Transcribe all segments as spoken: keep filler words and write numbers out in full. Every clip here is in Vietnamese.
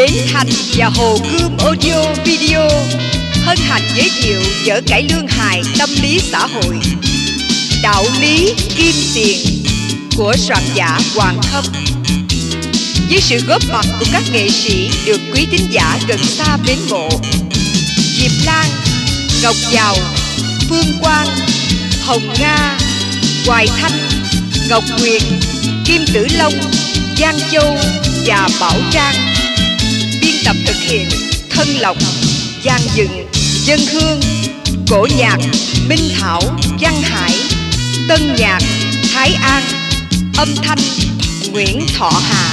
Bến Thành và Hồ Gươm Audio Video hân hạnh giới thiệu vở cải lương hài tâm lý xã hội Đạo lý kim tiền của soạn giả Hoàng Thâm, với sự góp mặt của các nghệ sĩ được quý thính giả gần xa mến mộ: Diệp Lan, Ngọc Giàu, Phương Quang, Hồng Nga, Hoài Thanh, Ngọc Nguyệt, Kim Tử Long, Giang Châu và Bảo Trang. Biên tập thực hiện Thân Lộc, Giang Dừng, Dân Hương. Cổ nhạc Minh Thảo, Văn Hải. Tân nhạc Thái An. Âm thanh Nguyễn Thọ Hà.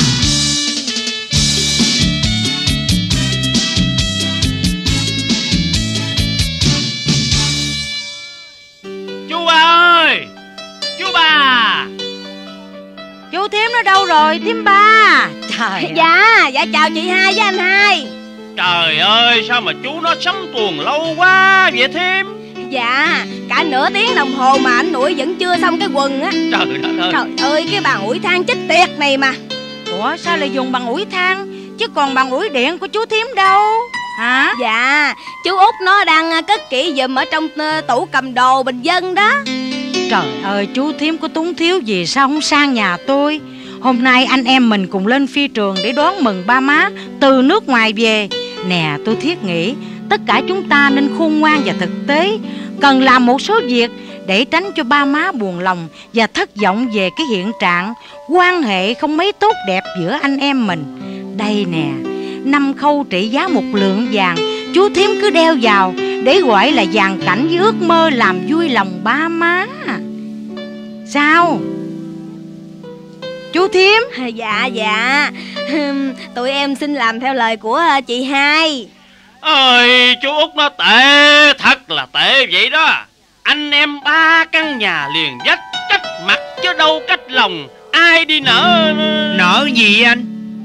Chú bà ơi! Chú bà! Chú Thím nó đâu rồi Thím ba? Trời Dạ, dạ chào chị hai với anh hai. Trời ơi, sao mà chú nó sắm tuồng lâu quá vậy Thím? Dạ, cả nửa tiếng đồng hồ mà anh ủi vẫn chưa xong cái quần á. Trời đất ơi! Trời ơi, cái bàn ủi than chết tiệt này mà. Ủa sao lại dùng bằng ủi than, chứ còn bằng ủi điện của chú Thím đâu hả? Dạ, chú Út nó đang cất kỹ giùm ở trong tủ cầm đồ bình dân đó. Trời ơi, chú Thím có túng thiếu gì sao không sang nhà tôi? Hôm nay anh em mình cùng lên phi trường để đón mừng ba má từ nước ngoài về. Nè, tôi thiết nghĩ tất cả chúng ta nên khôn ngoan và thực tế, cần làm một số việc để tránh cho ba má buồn lòng và thất vọng về cái hiện trạng quan hệ không mấy tốt đẹp giữa anh em mình. Đây nè, năm khâu trị giá một lượng vàng, chú Thím cứ đeo vào để gọi là vàng cảnh với ước mơ làm vui lòng ba má. Sao chú Thím? Dạ dạ, tụi em xin làm theo lời của chị hai. Ơi, chú Út nó tệ, thật là tệ vậy đó. Anh em ba căn nhà liền vách, cách mặt chứ đâu cách lòng. Ai đi nợ? Nợ gì anh?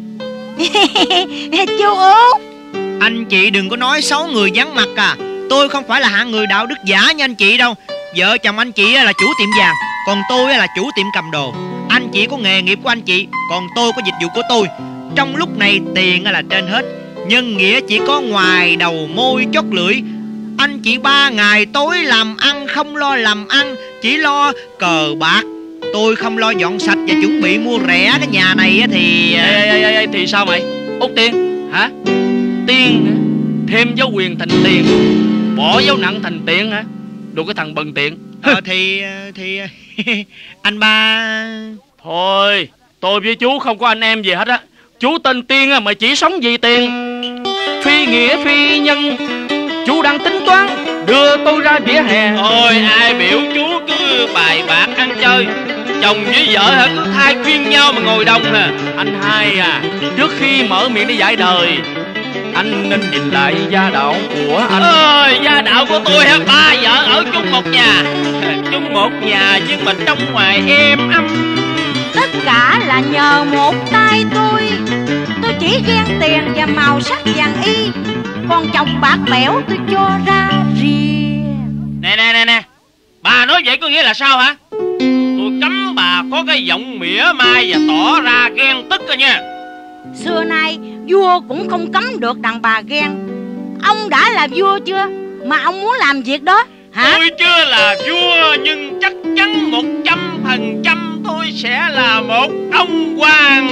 Chú Út, anh chị đừng có nói xấu người vắng mặt à. Tôi không phải là hạng người đạo đức giả như anh chị đâu. Vợ chồng anh chị là chủ tiệm vàng, còn tôi là chủ tiệm cầm đồ. Anh chị có nghề nghiệp của anh chị, còn tôi có dịch vụ của tôi. Trong lúc này tiền là trên hết, nhân nghĩa chỉ có ngoài đầu môi chót lưỡi. Anh chị ba ngày tối làm ăn, không lo làm ăn, chỉ lo cờ bạc. Tôi không lo dọn sạch và chuẩn bị mua rẻ cái nhà này thì... Ê, ê, ê, ê, thì sao mày? Út Tiên hả? Tiên hả? Thêm dấu quyền thành tiền, bỏ dấu nặng thành tiện hả? Đồ cái thằng bần tiện. Ờ thì... thì... anh ba... Thôi, tôi với chú không có anh em gì hết á. Chú tên Tiên mà chỉ sống vì tiền, phi nghĩa phi nhân. Chú đang tính toán đưa tôi ra vỉa hè. Ôi, ai biểu chú cứ bài bạc ăn chơi. Chồng với vợ hả, cứ thay phiên nhau mà ngồi đông hả? Anh hai à, trước khi mở miệng để giải đời, anh nên nhìn lại gia đạo của anh. Ơi, gia đạo của tôi hả? Ba vợ ở chung một nhà, chung một nhà nhưng mà trong ngoài êm ấm. tất cả là nhờ một tay tôi. Tôi chỉ ghen tiền và màu sắc vàng y, còn chồng bạc bẽo tôi cho ra rìa. Nè nè nè nè, bà nói vậy có nghĩa là sao hả? Tôi cấm bà có cái giọng mỉa mai và tỏ ra ghen tức rồi nha. Xưa nay vua cũng không cấm được đàn bà ghen. Ông đã là vua chưa mà ông muốn làm việc đó hả? Tôi chưa là vua nhưng chắc chắn một trăm phần trăm tôi sẽ là một ông hoàng.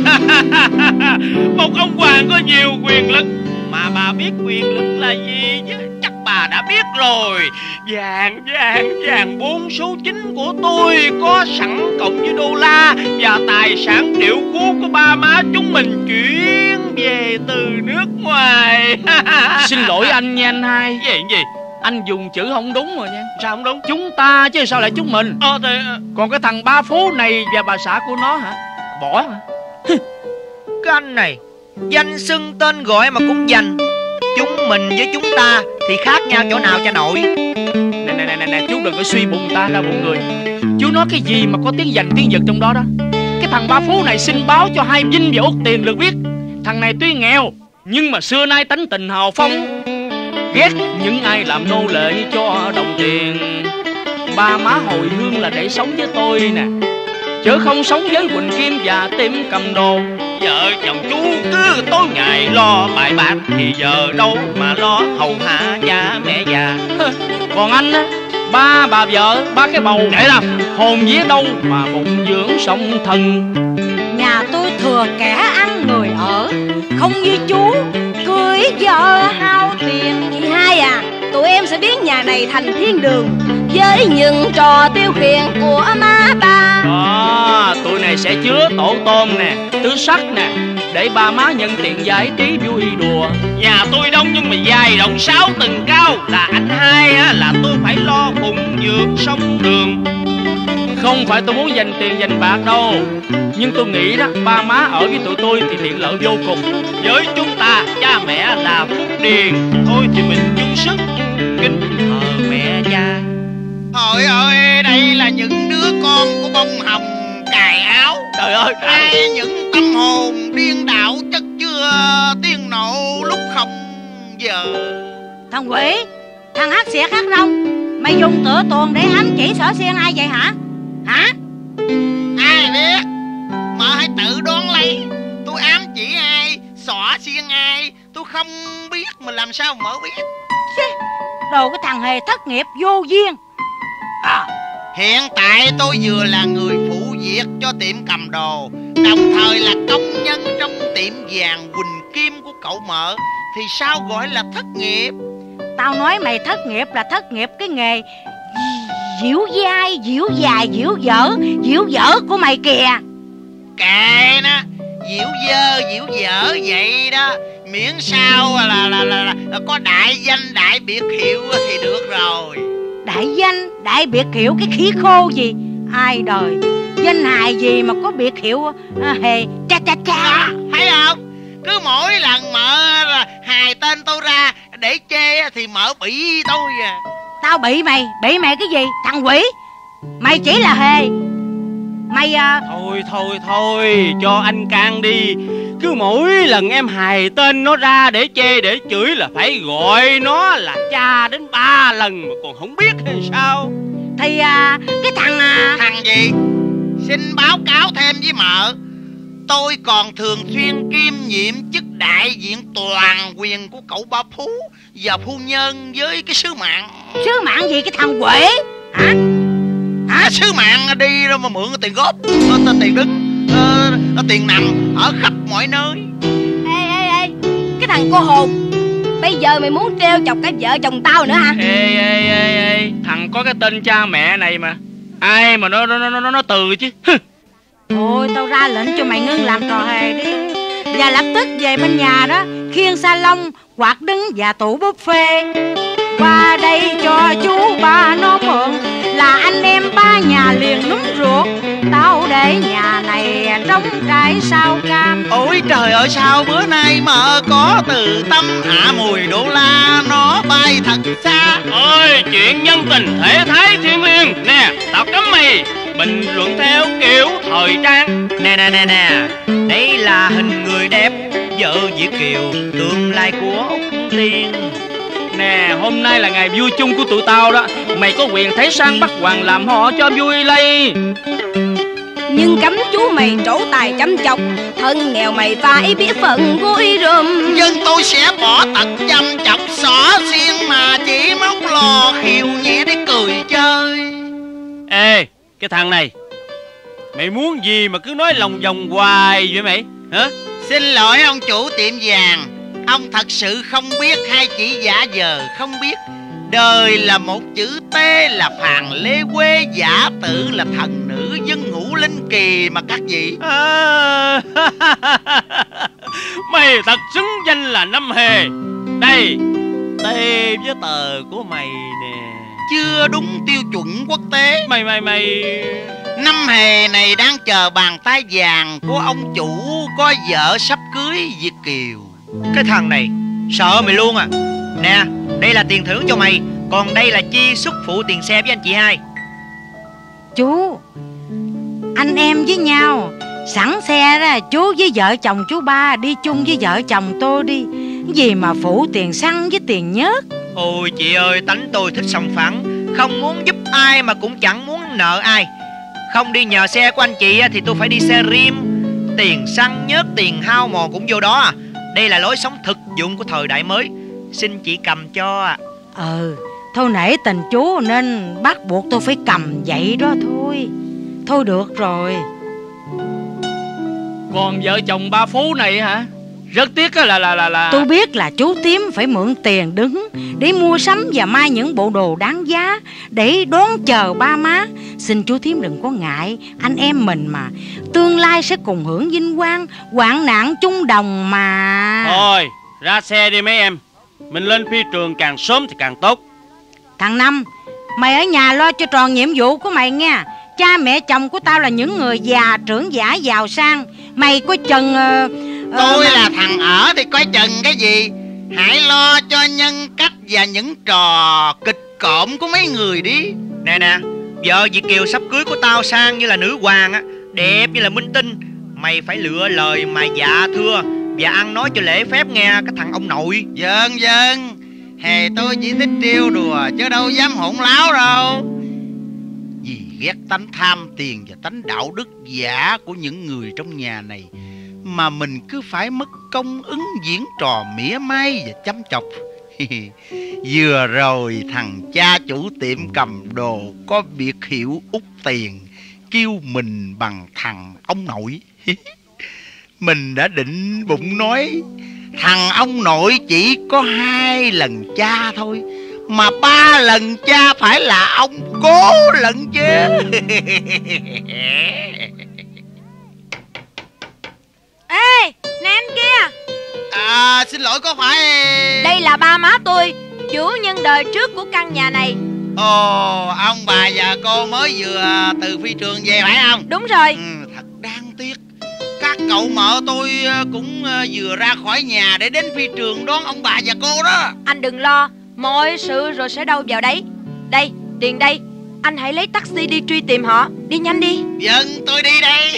Một ông hoàng có nhiều quyền lực. Mà bà biết quyền lực là gì chứ? Chắc bà đã biết rồi. Vàng vàng vàng bốn số chín của tôi có sẵn cộng với đô la và tài sản triệu phú của ba má chúng mình chuyển về từ nước ngoài. Xin lỗi anh nha anh hai. Gì gì? Anh dùng chữ không đúng rồi nha. Sao không đúng? Chúng ta chứ sao lại chúng mình. Ờ thì... Còn cái thằng ba Phú này và bà xã của nó hả? Bỏ hả? Cái anh này danh xưng tên gọi mà cũng dành. Chúng mình với chúng ta thì khác nhau chỗ nào cha nội? Nè nè nè nè, chú đừng có suy bụng ta ra bụng người. Chú nói cái gì mà có tiếng dành tiếng giật trong đó đó. Cái thằng ba Phú này xin báo cho hai Vinh và Út Tiền được biết. Thằng này tuy nghèo nhưng mà xưa nay tánh tình hào phong, ghét những ai làm nô lệ cho đồng tiền. Ba má hồi hương là để sống với tôi nè, chứ không sống với Quỳnh Kim và tiệm cầm đồ. Vợ chồng chú cứ tối ngày lo bài bạc, thì giờ đâu mà lo hầu hạ cha mẹ già. Còn anh á, ba bà vợ, ba cái bầu, để làm hồn vía đâu mà bụng dưỡng sống thân. Nhà tôi thừa kẻ ăn người ở, không như chú cưới vợ hao tiền. Chị hai à, tụi em sẽ biến nhà này thành thiên đường với những trò tiêu khiển của má ba. Đó, tụi này sẽ chứa tổ tôm nè, tứ sắc nè, để ba má nhân tiện giải trí vui đùa. Nhà tôi đông nhưng mà dài rộng sáu tầng cao, là anh hai á, là tôi phải lo phụng dưỡng sống đường. Không phải tôi muốn dành tiền dành bạc đâu, nhưng tôi nghĩ đó, ba má ở với tụi tôi thì tiện lợi vô cùng. Với chúng ta, cha mẹ là phúc điền, thôi thì mình chung sức kính thờ mẹ cha. Trời ơi, đây là những đứa con của bông hồng cài áo. Trời ơi, ai những tâm hồn điên đảo chất chưa tiên nộ lúc không giờ. Thằng quỷ, thằng hắc xỉa khắc râu, mày dùng tựa tuồng để ám chỉ xỏ xiên ai vậy hả? Hả? Ai biết, mà hãy tự đoán lấy. Tôi ám chỉ ai, xỏ xiên ai, tôi không biết mà làm sao mở biết. Đồ cái thằng hề thất nghiệp vô duyên. À, hiện tại tôi vừa là người phụ việc cho tiệm cầm đồ, đồng thời là công nhân trong tiệm vàng Quỳnh Kim của cậu Mợ, thì sao gọi là thất nghiệp? Tao nói mày thất nghiệp là thất nghiệp cái nghề diễu dai, diễu dài, diễu dở, diễu dở của mày kìa. Kệ nó, diễu dơ, diễu dở vậy đó, miễn sao là là, là, là, là có đại danh đại biệt hiệu thì được rồi. Đại danh, đại biệt hiệu cái khí khô gì? Ai đời, danh hài gì mà có biệt hiệu à, hề cha cha cha. À, thấy không? Cứ mỗi lần Mợ hài tên tôi ra để chê thì Mợ bị tôi à. Tao bị mày, bị mày cái gì? Thằng quỷ, mày chỉ là hề. Mày à... Thôi thôi thôi, cho anh can đi. Cứ mỗi lần em hài tên nó ra để chê để chửi là phải gọi nó là cha đến ba lần mà còn không biết hay sao? Thì à, cái thằng à... Thằng gì? Xin báo cáo thêm với Mợ, tôi còn thường xuyên kiêm nhiệm chức đại diện toàn quyền của cậu Ba Phú và phu nhân với cái sứ mạng. Sứ mạng gì cái thằng quỷ? Hả? Hả? Sứ mạng đi đâu mà mượn tiền góp, tiền đứng, uh, tiền nằm ở khắp mọi nơi. Ê ê ê, cái thằng cô hồn, bây giờ mày muốn trêu chọc cả vợ chồng tao nữa hả? Ê ê ê ê, thằng có cái tên cha mẹ này mà ai mà nó nó nó nó, nó từ chứ. Thôi tao ra lệnh cho mày ngưng làm trò hề đi, và lập tức về bên nhà đó khiêng salon, quạt đứng và tủ buffet qua đây cho chú ba nó mượn, là anh em ba nhà liền núm ruột. Tao để nhà này trống trải sao cam. Ôi trời ơi, sao bữa nay Mợ có từ tâm hạ mùi đô la nó bay thật xa. Ôi chuyện nhân tình thể thái thiên liêng nè, tao cấm mày bình luận theo kiểu thời trang. Nè nè nè nè, đây là hình người đẹp, vợ Việt Kiều, tương lai của Úc Tiên. Nè, hôm nay là ngày vui chung của tụi tao đó, mày có quyền thấy sang bắt hoàng làm họ cho vui lây. Nhưng cấm chú mày trổ tài chăm chọc, thân nghèo mày phải biết phận vui rùm. Nhưng tôi sẽ bỏ tật chăm chọc xỏ xiên mà chỉ móc lò khiêu nhẹ để cười chơi. Ê, cái thằng này, mày muốn gì mà cứ nói lòng vòng hoài vậy mày? Hả? Xin lỗi ông chủ tiệm vàng, ông thật sự không biết hay chỉ giả vờ không biết. Đời là một chữ T là Phàn Lê Quê, giả tự là thần nữ dân ngũ linh kỳ mà các vị. À, mày thật xứng danh là Năm Hề. Đây, tê với tờ của mày nè. Chưa đúng tiêu chuẩn quốc tế. Mày mày mày Năm Hề này đang chờ bàn tay vàng của ông chủ có vợ sắp cưới Việt Kiều. Cái thằng này sợ mày luôn à. Nè, đây là tiền thưởng cho mày, còn đây là chi xuất phụ tiền xe với anh chị hai. Chú, anh em với nhau, sẵn xe ra chú với vợ chồng chú ba đi chung với vợ chồng tôi đi. Gì mà phụ tiền xăng với tiền nhớt. Ôi chị ơi, tánh tôi thích sòng phẳng, không muốn giúp ai mà cũng chẳng muốn nợ ai. Không đi nhờ xe của anh chị thì tôi phải đi xe rim. tiền xăng nhớt, tiền hao mòn cũng vô đó à. Đây là lối sống thực dụng của thời đại mới. Xin chị cầm cho à. Ừ, thôi nể tình chú nên bắt buộc tôi phải cầm vậy đó thôi. Thôi được rồi. Còn vợ chồng ba Phú này hả? Rất tiếc là là là là Tôi biết là chú Tím phải mượn tiền đứng để mua sắm và may những bộ đồ đáng giá để đón chờ ba má. Xin chú Tím đừng có ngại, anh em mình mà, tương lai sẽ cùng hưởng vinh quang, hoạn nạn chung đồng mà. Thôi, ra xe đi mấy em. Mình lên phi trường càng sớm thì càng tốt. Thằng Năm, mày ở nhà lo cho tròn nhiệm vụ của mày nha. Cha mẹ chồng của tao là những người già trưởng giả giàu sang. Mày có chừng uh, uh, Tôi mà... là thằng ở thì coi chừng cái gì. Hãy lo cho nhân cách và những trò kịch cộm của mấy người đi. Nè nè, vợ Việt Kiều sắp cưới của tao sang như là nữ hoàng á, đẹp như là minh tinh. Mày phải lựa lời mà dạ thưa và ăn nói cho lễ phép nghe cái thằng ông nội. Vâng vâng. Hè tôi chỉ thích trêu đùa chứ đâu dám hỗn láo đâu. Vì ghét tánh tham tiền và tánh đạo đức giả của những người trong nhà này mà mình cứ phải mất công ứng diễn trò mỉa mai và chăm chọc. Vừa rồi thằng cha chủ tiệm cầm đồ có biệt hiệu út tiền kêu mình bằng thằng ông nội. Mình đã định bụng nói thằng ông nội chỉ có hai lần cha thôi, mà ba lần cha phải là ông cố lận chứ. Ê, nè anh kia. À, xin lỗi, có phải Đây là ba má tôi, chủ nhân đời trước của căn nhà này. Ồ, ông bà và cô mới vừa từ phi trường về phải không? Đúng rồi. Ừ, thật đáng tiếc. Các cậu mợ tôi cũng vừa ra khỏi nhà để đến phi trường đón ông bà và cô đó. Anh đừng lo, mọi sự rồi sẽ đâu vào đấy. Đây, tiền đây. Anh hãy lấy taxi đi truy tìm họ. Đi nhanh đi. Vâng, tôi đi đây.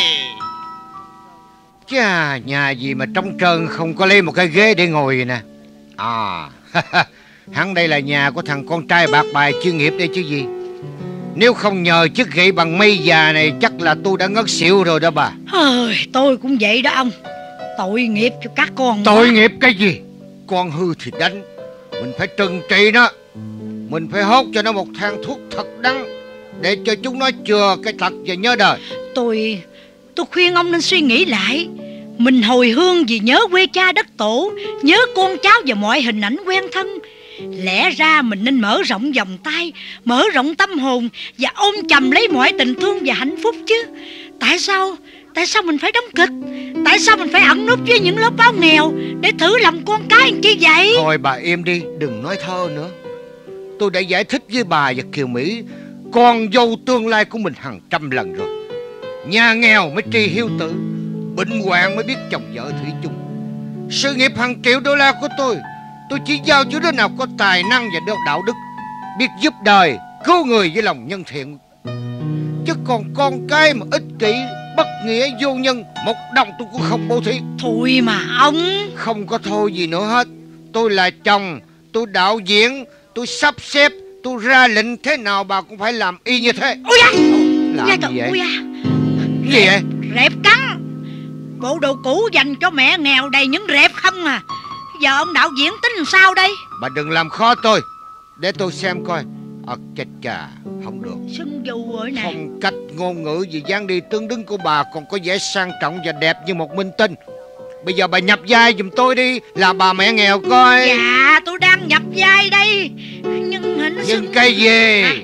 Chà, nhà gì mà trống trơn không có lấy một cái ghế để ngồi nè. À, hắn đây là nhà của thằng con trai bạc bài chuyên nghiệp đây chứ gì. Nếu không nhờ chiếc gậy bằng mây già này chắc là tôi đã ngất xỉu rồi đó bà. Ơi, tôi cũng vậy đó ông. Tội nghiệp cho các con. Tội quá. Nghiệp cái gì? Con hư thì đánh, mình phải trừng trị nó. Mình phải hốt cho nó một thang thuốc thật đắng để cho chúng nó chừa cái tật và nhớ đời. Tôi Tôi khuyên ông nên suy nghĩ lại. Mình hồi hương vì nhớ quê cha đất tổ, nhớ con cháu và mọi hình ảnh quen thân. Lẽ ra mình nên mở rộng vòng tay, mở rộng tâm hồn và ôm chầm lấy mọi tình thương và hạnh phúc chứ. Tại sao Tại sao mình phải đóng kịch? Tại sao mình phải ẩn núp với những lớp báo nghèo để thử lòng con cái chi vậy? Thôi bà im đi, đừng nói thơ nữa. Tôi đã giải thích với bà và Kiều Mỹ, con dâu tương lai của mình hàng trăm lần rồi. Nhà nghèo mới tri hiếu tử, bệnh hoạn mới biết chồng vợ thủy chung. Sự nghiệp hàng triệu đô la của tôi, tôi chỉ giao cho đứa nào có tài năng và đạo đức, biết giúp đời, cứu người với lòng nhân thiện. Chứ còn con cái mà ích kỷ, bất nghĩa, vô nhân, một đồng tôi cũng không bố thí. Thôi mà ông. Không có thôi gì nữa hết. Tôi là chồng, tôi đạo diễn, tôi sắp xếp, tôi ra lệnh thế nào bà cũng phải làm y như thế. Ôi da. Làm da gì vậy? Ôi da. Gì vậy? Rẹp cắn. Bộ đồ cũ dành cho mẹ nghèo đầy những rẹp không à. Giờ ông đạo diễn tính làm sao đây? Bà đừng làm khó tôi, để tôi xem coi. À, chết chà, không được. Sưng dù rồi nè. Phong cách ngôn ngữ gì dáng đi tương đứng của bà còn có vẻ sang trọng và đẹp như một minh tinh. Bây giờ bà nhập vai giùm tôi đi, là bà mẹ nghèo coi. Dạ, tôi đang nhập vai đây. Nhưng hình Nhưng sưng... cái gì? À,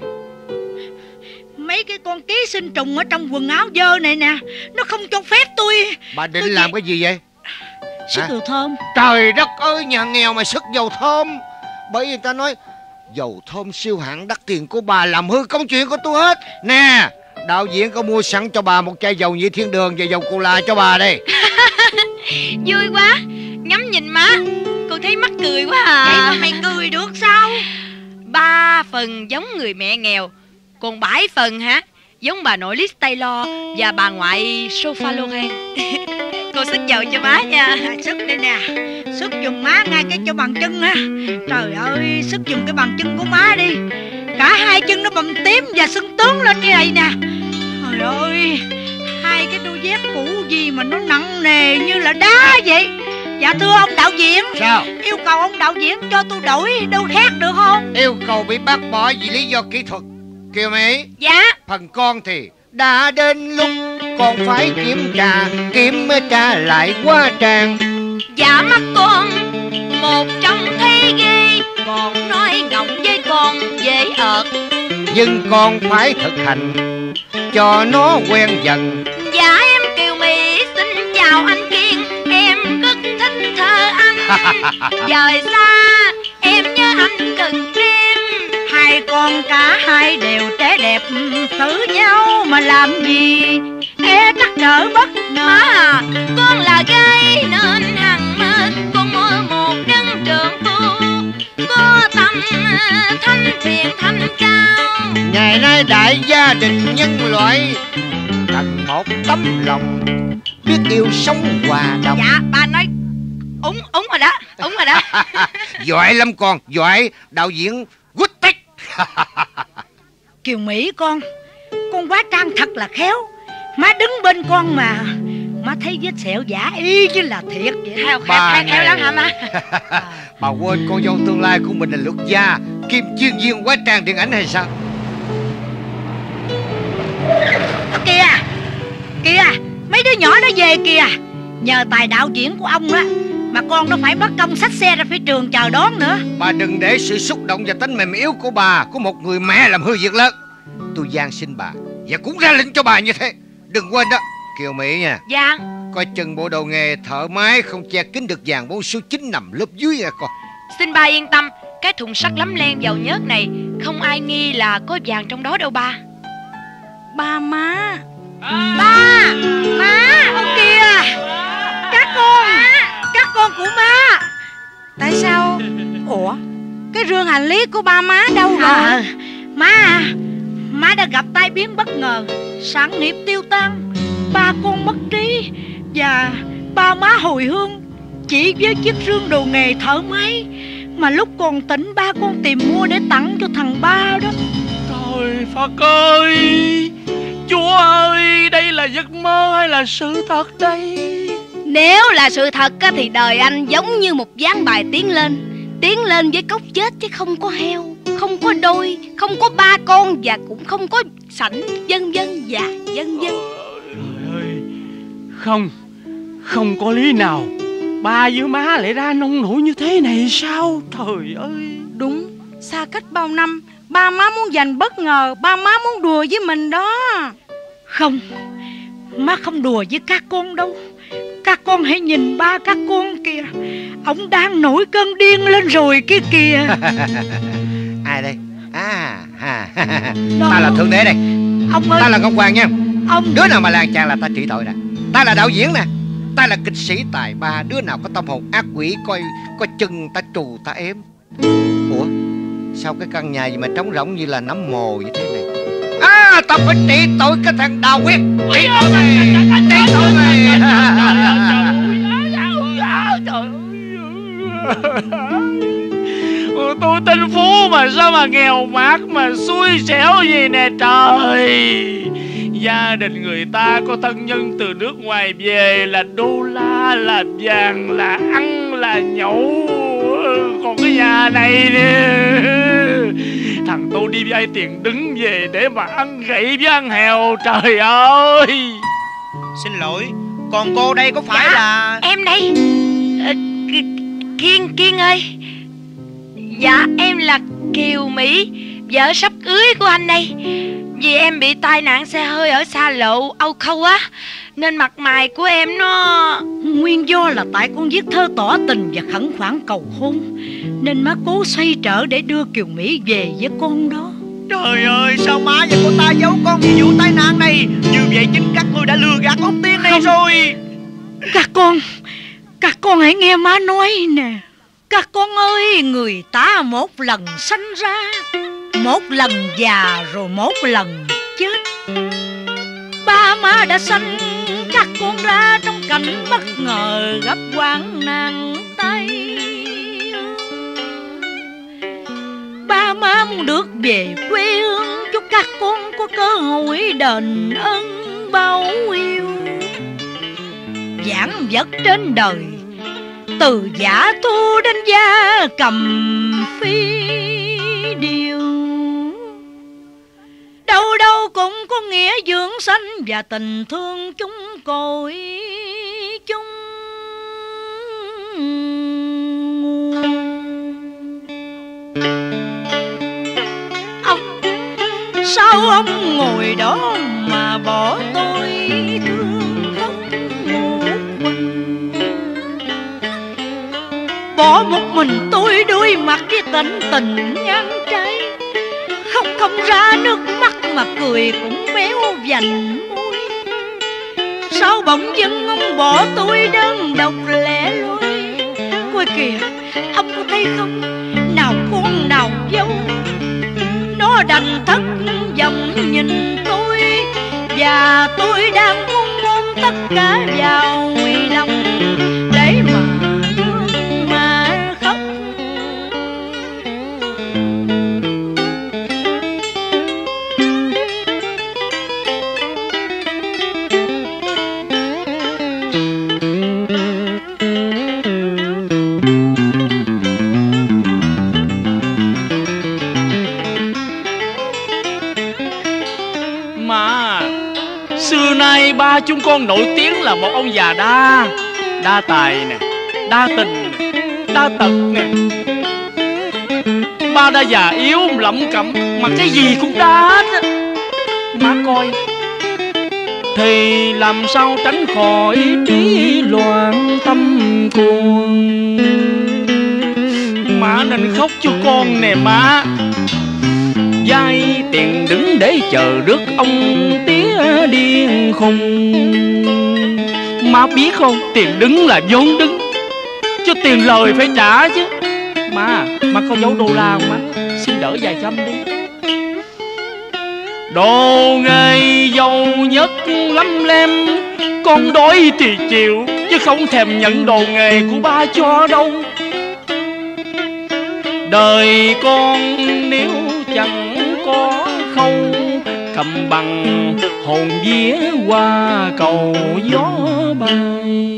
mấy cái con ký sinh trùng ở trong quần áo dơ này nè, nó không cho phép tôi. Bà định tôi làm gì? cái gì vậy? Sức dầu thơm. Trời đất ơi, nhà nghèo mà sức dầu thơm. Bởi vì người ta nói dầu thơm siêu hạng đắt tiền của bà làm hư công chuyện của tôi hết. Nè, đạo diễn có mua sẵn cho bà một chai dầu nhị thiên đường và dầu cola cho bà đây. Vui quá. Ngắm nhìn má, cô thấy mắc cười quá à. Vậy mà mày cười được sao? Ba phần giống người mẹ nghèo, còn bảy phần hả, giống bà nội Liz Taylor và bà ngoại Sophia Loren. Cô sức dầu cho má nha. À, sức đây nè. Sức dùng má ngay cái chỗ bàn chân á. Trời ơi, sức dùng cái bàn chân của má đi. Cả hai chân nó bầm tím và sưng tướng lên như vậy nè. Trời ơi, hai hai cái đôi dép cũ gì mà nó nặng nề như là đá vậy? Dạ thưa ông đạo diễn. Sao? Yêu cầu ông đạo diễn cho tôi đổi đôi khác được không? Yêu cầu bị bác bỏ vì lý do kỹ thuật. Kiều Mỹ. Dạ. Phần con thì đã đến lúc con phải kiểm tra, kiểm tra lại quá trang. Dạ mắt con một trong thấy ghê, còn nói ngọng với con dễ ợt. Nhưng con phải thực hành cho nó quen dần. Dạ em Kiều Mỹ xin chào anh Kiên, em rất thích thơ anh. Dời xa em nhớ anh cần em. Hai con cả hai đều trẻ đẹp, thử nhau mà làm gì e trắc trở bất ngờ. À, con là gái nên hằng mơ con mơ một đấng trưởng phu, có tâm thanh thiện thanh cao. Ngày nay đại gia đình nhân loại cần một tấm lòng biết yêu sống hòa đồng. Dạ bà nói úng úng rồi đó, úng rồi đó. Giỏi lắm con, giỏi. Đạo diễn good take. Kiều Mỹ con, con quá trang thật là khéo. Má đứng bên con mà má thấy vết sẹo giả y như là thiệt vậy. Khéo khéo khéo khéo lắm hả má? Bà quên con dâu tương lai của mình là luật gia, kim chuyên viên hóa trang điện ảnh hay sao? Kìa kìa, mấy đứa nhỏ nó về kìa. Nhờ tài đạo diễn của ông á mà con nó phải mất công xách xe ra phía trường chờ đón nữa. Bà đừng để sự xúc động và tính mềm yếu của bà của một người mẹ làm hư việc lớn. Tôi van xin bà và cũng ra lệnh cho bà như thế. Đừng quên đó Kiều Mỹ nha. Dạ. Coi chừng bộ đồ nghề thợ máy không che kín được vàng bốn số chín nằm lớp dưới nha con. Xin ba yên tâm, cái thùng sắt lấm len dầu nhớt này không ai nghi là có vàng trong đó đâu ba. Ba má. À. Ba, má, ông kìa. Các con, các con của má. Tại sao? Ủa, cái rương hành lý của ba má đâu rồi? À, má, má đã gặp tai biến bất ngờ, sản nghiệp tiêu tan, ba con mất trí và ba má hồi hương chỉ với chiếc rương đồ nghề thợ máy mà lúc còn tỉnh ba con tìm mua để tặng cho thằng ba đó. Trời Phật ơi, Chúa ơi, đây là giấc mơ hay là sự thật đây? Nếu là sự thật thì đời anh giống như một ván bài tiến lên, tiến lên với cốc chết chứ không có heo, không có đôi, không có ba con và cũng không có sảnh, vân vân và vân vân. Trời ơi, không, không có lý nào ba với má lại ra nông nổi như thế này sao? Trời ơi. Đúng, xa cách bao năm, ba má muốn giành bất ngờ, ba má muốn đùa với mình đó. Không, má không đùa với các con đâu. Các con hãy nhìn ba các con kìa, ông đang nổi cơn điên lên rồi kia kìa. Ai đây? À, à, ta là Thượng Đế đây. Ông ơi, ta là Ngọc Hoàng nha. Ông đứa nào mà làm chàng là ta trị tội nè. Ta là đạo diễn nè, ta là kịch sĩ tài ba. Đứa nào có tâm hồn ác quỷ coi coi chừng ta trù ta ếm. Ủa, sao cái căn nhà gì mà trống rỗng như là nấm mồ vậy thế này? À, ta phải trị tội cái thằng Đào Quyết. Trị tội mày, trị tội mày. Tôi tên Phú mà sao mà nghèo mát mà xui xẻo gì nè trời. Gia đình người ta có thân nhân từ nước ngoài về là đô la, là vàng, là ăn, là nhậu. Còn cái nhà này nè, thằng tôi đi vay tiền đứng về để mà ăn gậy với ăn hèo. Trời ơi. Xin lỗi, còn cô đây có phải dạ, là... Em đây. à, Kiên, Kiên ơi. Dạ em là Kiều Mỹ, vợ sắp cưới của anh đây. Vì em bị tai nạn xe hơi ở xa lộ Âu Khâu á, nên mặt mày của em nó... Nguyên do là tại con viết thơ tỏ tình và khẩn khoản cầu hôn, nên má cố xoay trở để đưa Kiều Mỹ về với con đó. Trời ơi, sao má và cô ta giấu con về vụ tai nạn này? Như vậy chính các ngươi đã lừa gạt ông Tiên này rồi. Các con, các con hãy nghe má nói nè. Các con ơi, người ta một lần sanh ra, một lần già rồi một lần chết. Ba má đã sanh các con ra trong cảnh bất ngờ gặp hoạn nạn tay. Ba má muốn được về quê hương, chúc các con có cơ hội đền ơn báo hiếu. vãn vật trên đời, từ giả thu đến gia cầm phi điều. Đâu đâu cũng có nghĩa dưỡng sanh và tình thương chúng cội chung. Ông, sao ông ngồi đó mà bỏ tôi thương khóc một mình, bỏ một mình tôi đối mặt với tận tình nhan trái, khóc không ra nước mắt mà cười cũng méo vành môi. Sao bỗng dưng ông bỏ tôi đơn độc lẻ loi? Coi kìa, ông có thấy không, nào con nào dâu, nó đành thất vọng nhìn tôi, và tôi đang muốn ôm tất cả vào lòng để mà thương mà khóc. Xưa nay ba chúng con nổi tiếng là một ông già đa Đa tài nè, đa tình nè, đa tật nè. Ba đã già yếu lẩm cẩm mà cái gì cũng đa hết á. Má coi thì làm sao tránh khỏi trí loạn tâm cuồng. Má nên khóc cho con nè má. Vay tiền đứng để chờ rước ông tía điên khùng. Má biết không, tiền đứng là vốn đứng, chứ tiền lời phải trả chứ. Má, má có giấu đô la không má? Xin đỡ vài trăm đi. Đồ nghề giàu nhất lắm lem, con đói thì chịu, chứ không thèm nhận đồ nghề của ba cho đâu. Đời con nếu chẳng có khâu, cầm bằng hồn vía qua cầu gió bay.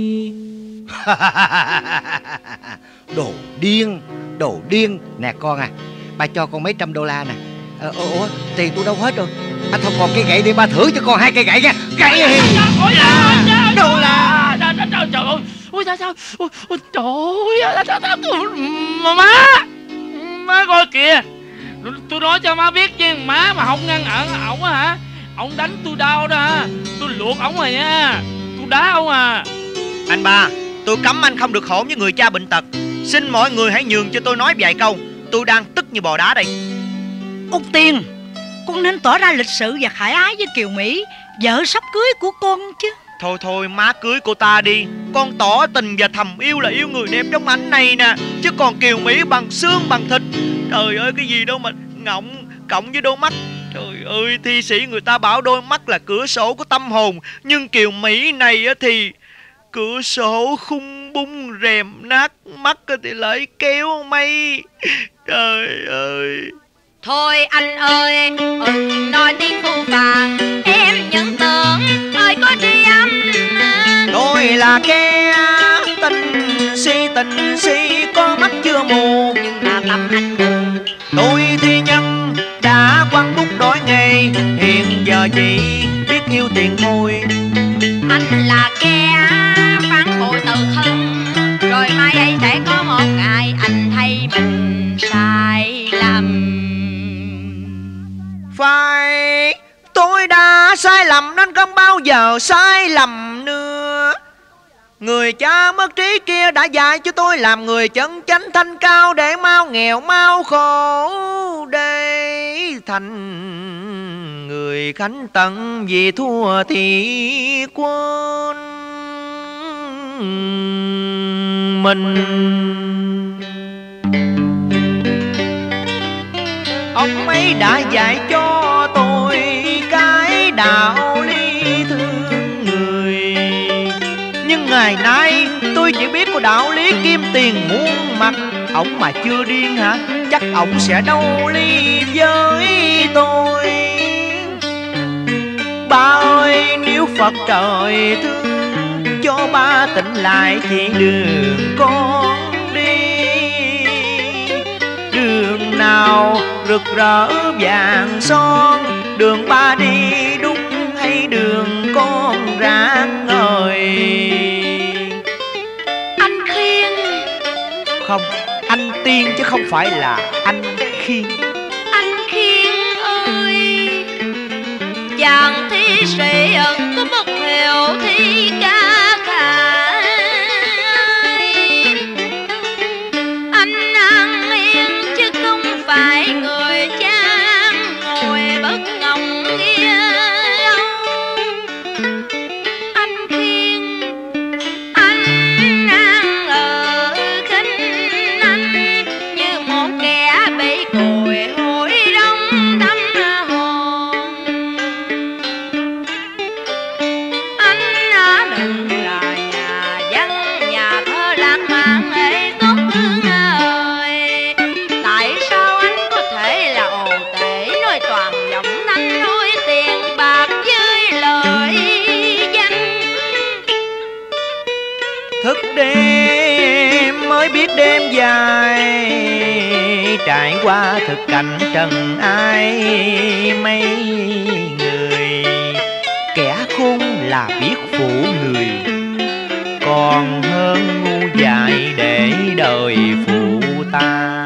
Đồ điên, đồ điên. Nè con à, ba cho con mấy trăm đô la nè. Ờ, ủa, tiền tôi đâu hết rồi. À, thôi còn cây gậy đi, ba thưởng cho con hai cây gậy nha. Gậy đô la. Trời ơi, ôi sao sao, ôi trời ơi, má, má coi kìa. Tôi nói cho má biết chứ, má mà không ngăn ở ổng á hả, ổng đánh tôi đau đó hả, tôi luộc ổng rồi nha, tôi đá ổng à. Anh ba, tôi cấm anh không được hỗn với người cha bệnh tật. Xin mọi người hãy nhường cho tôi nói vài câu. Tôi đang tức như bò đá đây. Út Tiên, con nên tỏ ra lịch sự và khải ái với Kiều Mỹ, vợ sắp cưới của con chứ. Thôi thôi, má cưới cô ta đi. Con tỏ tình và thầm yêu là yêu người đẹp trong ảnh này nè, chứ còn Kiều Mỹ bằng xương bằng thịt. Trời ơi, cái gì đâu mà ngọng cộng với đôi mắt. Trời ơi, thi sĩ người ta bảo đôi mắt là cửa sổ của tâm hồn, nhưng Kiều Mỹ này thì cửa sổ khung bung rèm nát, mắt thì lại kéo mây. Trời ơi. Thôi anh ơi, đừng nói tiếng phu phàng, em nhận tưởng ơi có tri âm. Tôi là kẻ tình si, tình si có mắt chưa mù, nhưng mà tâm anh buồn. Tôi thi nhân đã quăng bút đổi nghề, hiện giờ chỉ biết yêu tiền thôi. Anh là kẻ phán bội tự thân, rồi mai ấy sẽ có một ngày anh thấy mình sai lầm. Phải, tôi đã sai lầm nên không bao giờ sai lầm nữa. Người cha mất trí kia đã dạy cho tôi làm người chân chánh thanh cao, để mau nghèo mau khổ, để thành người khánh tận, vì thua thì quên mình. Ông ấy đã dạy cho tôi cái đạo lý thương người, nhưng ngày nay tôi chỉ biết có đạo lý kim tiền muôn mặt. Ông mà chưa điên hả? Chắc ông sẽ đâu ly với tôi. Ba ơi, nếu Phật trời thương cho tỉnh lại chỉ đường con đi, đường nào rực rỡ vàng son, đường ba đi đúng hay đường con rạng ngời? Anh Khiên. Không, anh Tiên chứ không phải là anh Khiên. Anh Khiên ơi, chàng thi sĩ ẩn có bất hiệu thi ca khải. Anh an yên chứ không phải người chán ngồi bất ngọng nghe. Anh Khiên, anh đang ở khinh anh như một kẻ bị cùi hối đông tâm hồn. Anh đã từng là nhà văn, nhà thơ lãng mạn ấy tốt thương ơi. Tại sao anh có thể là ồ tể nói toàn giọng thanh nói tiền bạc với lời danh? Thức đêm mới biết đêm dài, trải qua thực cảnh trần ai mấy người. Kẻ khôn là biết phụ người, còn hơn ngu dại để đời phụ ta.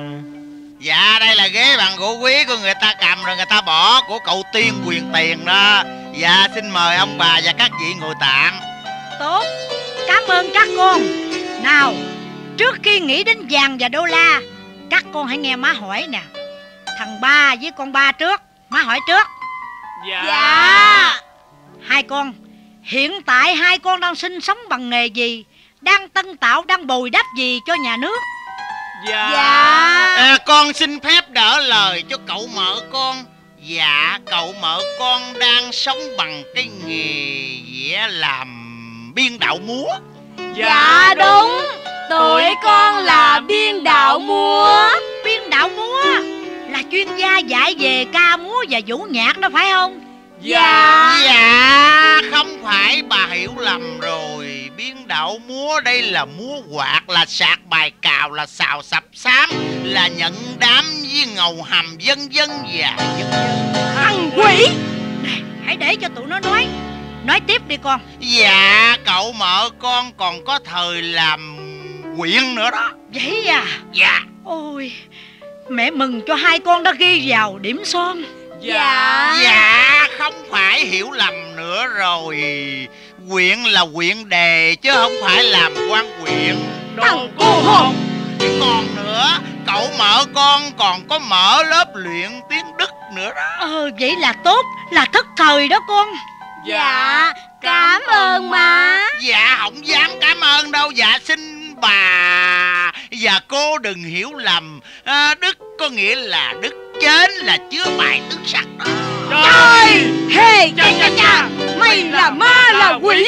Dạ đây là ghế bằng gỗ quý của người ta cầm rồi người ta bỏ, của cậu Tiên Quyền Tiền đó. Dạ xin mời ông bà và các vị ngồi tạm. Tốt, cảm ơn các con. Nào, trước khi nghĩ đến vàng và đô la, các con hãy nghe má hỏi nè. Thằng Ba với con Ba trước, má hỏi trước. Dạ. Dạ. Hai con, hiện tại hai con đang sinh sống bằng nghề gì? Đang tân tạo, đang bồi đắp gì cho nhà nước? Dạ. À, con xin phép đỡ lời cho cậu mợ con. Dạ cậu mợ con đang sống bằng cái nghề vẽ làm biên đạo múa. Dạ đúng, tụi con là biên đạo múa. Biên đạo múa là chuyên gia dạy về ca múa và vũ nhạc đó phải không? Dạ. Dạ không phải, bà hiểu lầm rồi. Biên đạo múa đây là múa quạt, là sạc bài cào, là xào sập xám, là nhận đám với ngầu hầm vân vân và vân vân. Thằng quỷ này, hãy để cho tụi nó nói. Nói tiếp đi con. Dạ cậu mợ con còn có thời làm quyện nữa đó. Vậy à? Dạ. Ôi, mẹ mừng cho hai con đã ghi vào điểm son. Dạ. Dạ không phải hiểu lầm nữa rồi. Quyện là quyện đề chứ không phải làm quan quyện. Thằng cô hồn. Còn nữa, cậu mợ con còn có mở lớp luyện tiếng Đức nữa đó. Ờ, vậy là tốt, là thất thời đó con. Dạ, cảm ơn má. Dạ không dám cảm ơn đâu. Dạ xin bà và cô đừng hiểu lầm. à, Đức có nghĩa là đức chến, là chứa bài tứ sắc đó. Trời, hề cha cha cha, mày là ma là quỷ.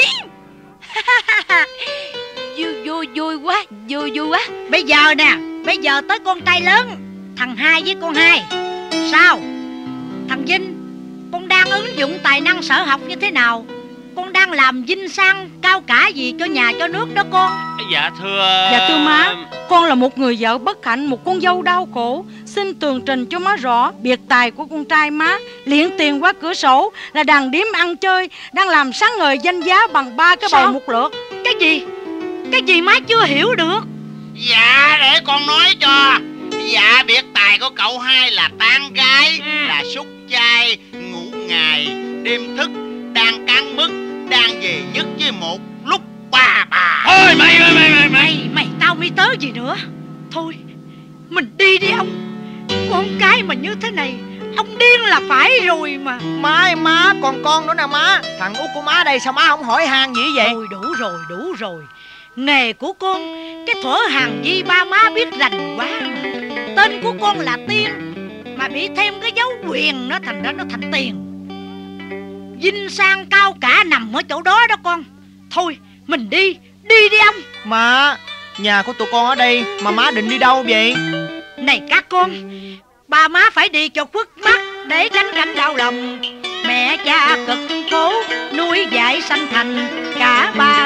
Vui vui vui quá, vui vui quá. Bây giờ nè, bây giờ tới con trai lớn, thằng Hai với con Hai. Sao? Thằng Vinh, con đang ứng dụng tài năng sở học như thế nào? Con đang làm vinh sang cao cả gì cho nhà cho nước đó con? Dạ thưa... Dạ thưa má, con là một người vợ bất hạnh, một con dâu đau khổ. Xin tường trình cho má rõ biệt tài của con trai má. Liễn tiền qua cửa sổ là đàn điếm ăn chơi, đang làm sáng ngời danh giá bằng ba cái bầu một lượt. Cái gì? Cái gì má chưa hiểu được? Dạ để con nói cho. Dạ biệt tài của cậu Hai là tán gái, là xúc chay, ngủ ngày, đêm thức, đang cán mức, đang về nhất với một lúc ba bà. Thôi mày mày mày mày Mày, mày tao mi tớ gì nữa. Thôi, mình đi đi ông. Con cái mà như thế này, ông điên là phải rồi mà. Má má còn con nữa nè má. Thằng út của má đây sao má không hỏi han gì vậy? Thôi đủ rồi, đủ rồi. Nghề của con, cái thuở hàng di ba má biết rành quá mà. Tên của con là Tiên, mà bị thêm cái dấu quyền nó thành ra nó thành Tiền. Vinh sang cao cả nằm ở chỗ đó đó con. Thôi mình đi, đi đi ông. Má, nhà của tụi con ở đây mà má định đi đâu vậy? Này các con, ba má phải đi cho khuất mắt để tránh cảnh đau lòng. Mẹ cha cực khổ nuôi dạy sanh thành cả ba đứa con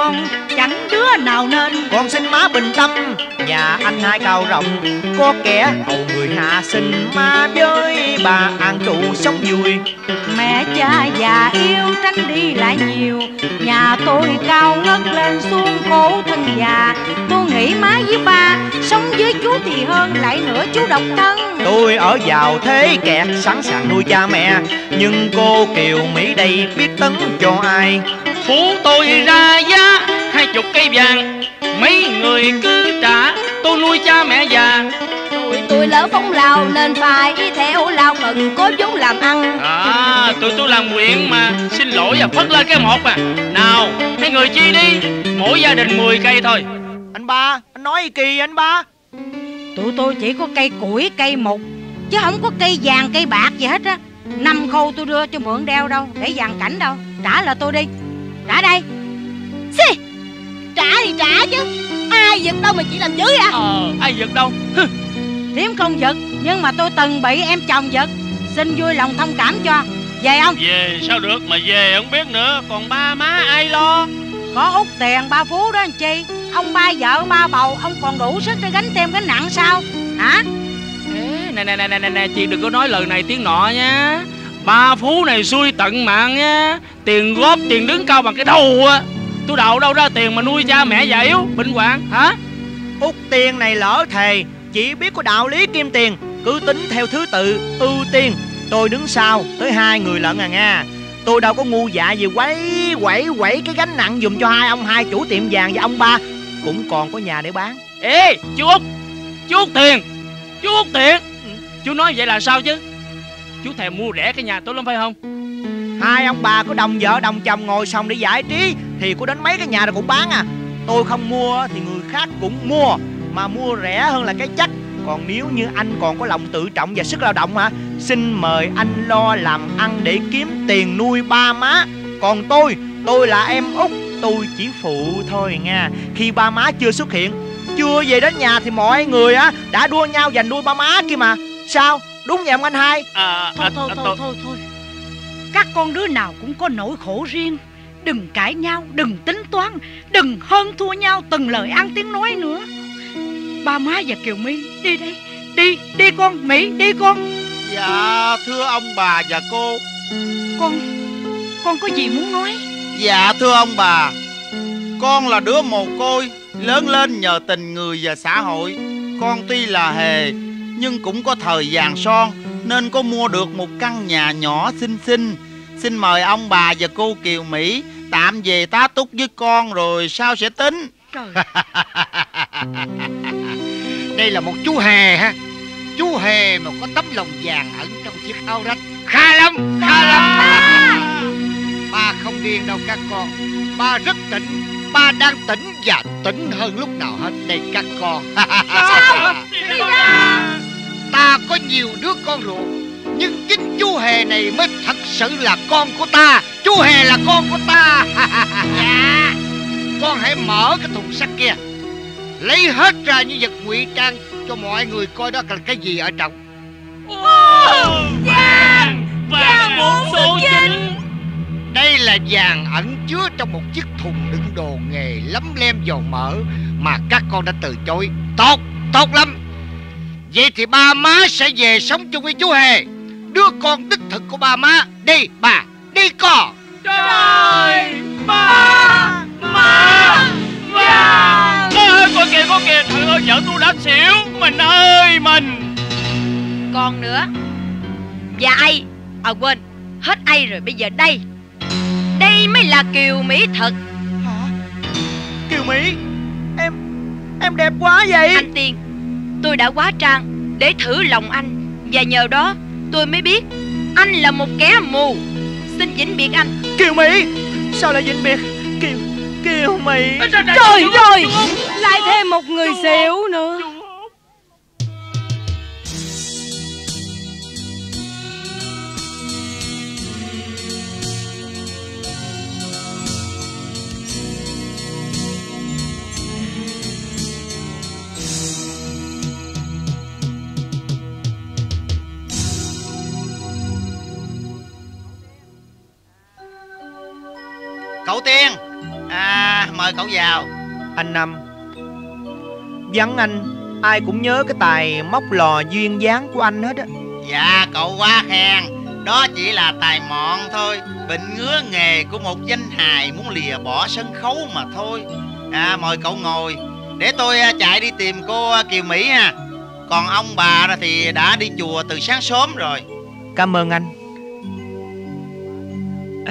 con chẳng đứa nào nên. Con xin má bình tâm, nhà anh hai cao rộng, có kẻ hầu người hạ sinh, má với bà an trụ sống vui. Mẹ cha già yêu tránh đi lại nhiều, nhà tôi cao ngất lên xuống khổ thân già. Tôi nghĩ má với ba sống với chú thì hơn, lại nữa chú độc thân. Tôi ở vào thế kẹt sẵn sàng nuôi cha mẹ, nhưng cô Kiều Mỹ đây biết tấn cho ai. Phú tôi ra giá hai chục cây vàng, mấy người cứ trả tôi nuôi cha mẹ già. Tụi tôi lỡ phóng lao nên phải theo lao cần có vốn làm ăn. À, tụi tôi làm nguyện mà, xin lỗi và phất lên cái một à. Nào, hai người chia đi, mỗi gia đình mười cây thôi. Anh ba, anh nói kỳ anh ba. Tụi tôi chỉ có cây củi, cây mục, chứ không có cây vàng, cây bạc gì hết á. Năm khâu tôi đưa cho mượn đeo đâu, để vàng cảnh đâu. Trả là tôi đi, trả đây. Xì, trả thì trả chứ, ai giật đâu mà chị làm dữ à? Ờ, ai giật đâu. Thiếm không giật, nhưng mà tôi từng bị em chồng giật. Xin vui lòng thông cảm cho. Về không? Về sao được mà về không biết nữa. Còn ba má ai lo? Có út tiền ba Phú đó anh chi. Ông ba vợ ba bầu, ông còn đủ sức để gánh thêm gánh nặng sao? Hả? Ê, nè nè nè nè nè, chị đừng có nói lời này tiếng nọ nha. Ba Phú này xui tận mạng nha. Tiền góp, tiền đứng cao bằng cái đầu á. Tôi đậu đâu ra tiền mà nuôi cha mẹ già yếu bệnh hoạn hả? Út Tiên này lỡ thề chỉ biết có đạo lý kim tiền, cứ tính theo thứ tự ưu tiên. Tôi đứng sau tới hai người lận à nha. Tôi đâu có ngu dạ gì quấy quẩy quẩy cái gánh nặng dùm cho hai ông hai chủ tiệm vàng và ông ba cũng còn có nhà để bán. Ê chú Út, chú Út Tiền, chú Út Tiền, chú nói vậy là sao chứ? Chú thèm mua rẻ cái nhà tôi lắm phải không? Hai ông bà có đồng vợ đồng chồng ngồi xong để giải trí thì có đến mấy cái nhà rồi cũng bán à. Tôi không mua thì người khác cũng mua, mà mua rẻ hơn là cái chắc. Còn nếu như anh còn có lòng tự trọng và sức lao động hả, xin mời anh lo làm ăn để kiếm tiền nuôi ba má. Còn tôi, tôi là em út, tôi chỉ phụ thôi nha. Khi ba má chưa xuất hiện, chưa về đến nhà thì mọi người á đã đua nhau giành nuôi ba má kia mà. Sao, đúng vậy không anh hai? À, Thôi à, thôi à, thôi thôi thôi. Các con đứa nào cũng có nỗi khổ riêng. Đừng cãi nhau, đừng tính toán, đừng hơn thua nhau từng lời ăn tiếng nói nữa. Ba má và Kiều My đi đây. Đi, đi con, Mỹ, đi con. Dạ thưa ông bà và cô. Con, con có gì muốn nói? Dạ thưa ông bà, con là đứa mồ côi, lớn lên nhờ tình người và xã hội. Con tuy là hề nhưng cũng có thời vàng son, nên có mua được một căn nhà nhỏ xinh xinh. Xin mời ông bà và cô Kiều Mỹ tạm về tá túc với con rồi sau sẽ tính. Trời. Đây là một chú hề ha. Chú hề mà có tấm lòng vàng ẩn trong chiếc áo rách. Khá lắm, khá lắm. Ba không điên đâu các con. Ba rất tỉnh. Ba đang tỉnh và tỉnh hơn lúc nào hết đây các con. Ta có nhiều đứa con ruột, nhưng chính chú hề này mới thật sự là con của ta. Chú hề là con của ta. Dạ. Con hãy mở cái thùng sắt kia, lấy hết ra những vật ngụy trang cho mọi người coi đó là cái gì ở trong. Vàng, vàng một số chín. Đây là vàng ẩn chứa trong một chiếc thùng đựng đồ nghề lấm lem dầu mỡ mà các con đã từ chối. Tốt, tốt lắm. Vậy thì ba má sẽ về sống chung với chú hề, đứa con đích thực của ba má. Đi bà, đi con. Trời, ba, má, vàng. Ôi, có kìa, có kìa, trời ơi, vợ tôi đã xỉu. Mình ơi, mình. Còn nữa. Và ai, à quên, hết ai rồi, bây giờ đây. Đây mới là Kiều Mỹ thật. Hả? Kiều Mỹ, em, em đẹp quá vậy. Anh Tiên, tôi đã hóa trang để thử lòng anh, và nhờ đó tôi mới biết anh là một kẻ mù. Xin vĩnh biệt anh. Kiều Mỹ, sao lại vĩnh biệt? Kiều, Kiều Mỹ. Trời ơi, lại thêm một người xỉu nữa. Cậu Tiên, À, mời cậu vào. Anh Năm, vắng anh ai cũng nhớ cái tài móc lò duyên dáng của anh hết á. Dạ, cậu quá khen. Đó chỉ là tài mọn thôi, bệnh ngứa nghề của một danh hài muốn lìa bỏ sân khấu mà thôi. À, mời cậu ngồi, để tôi chạy đi tìm cô Kiều Mỹ ha. Còn ông bà thì đã đi chùa từ sáng sớm rồi. Cảm ơn anh. À,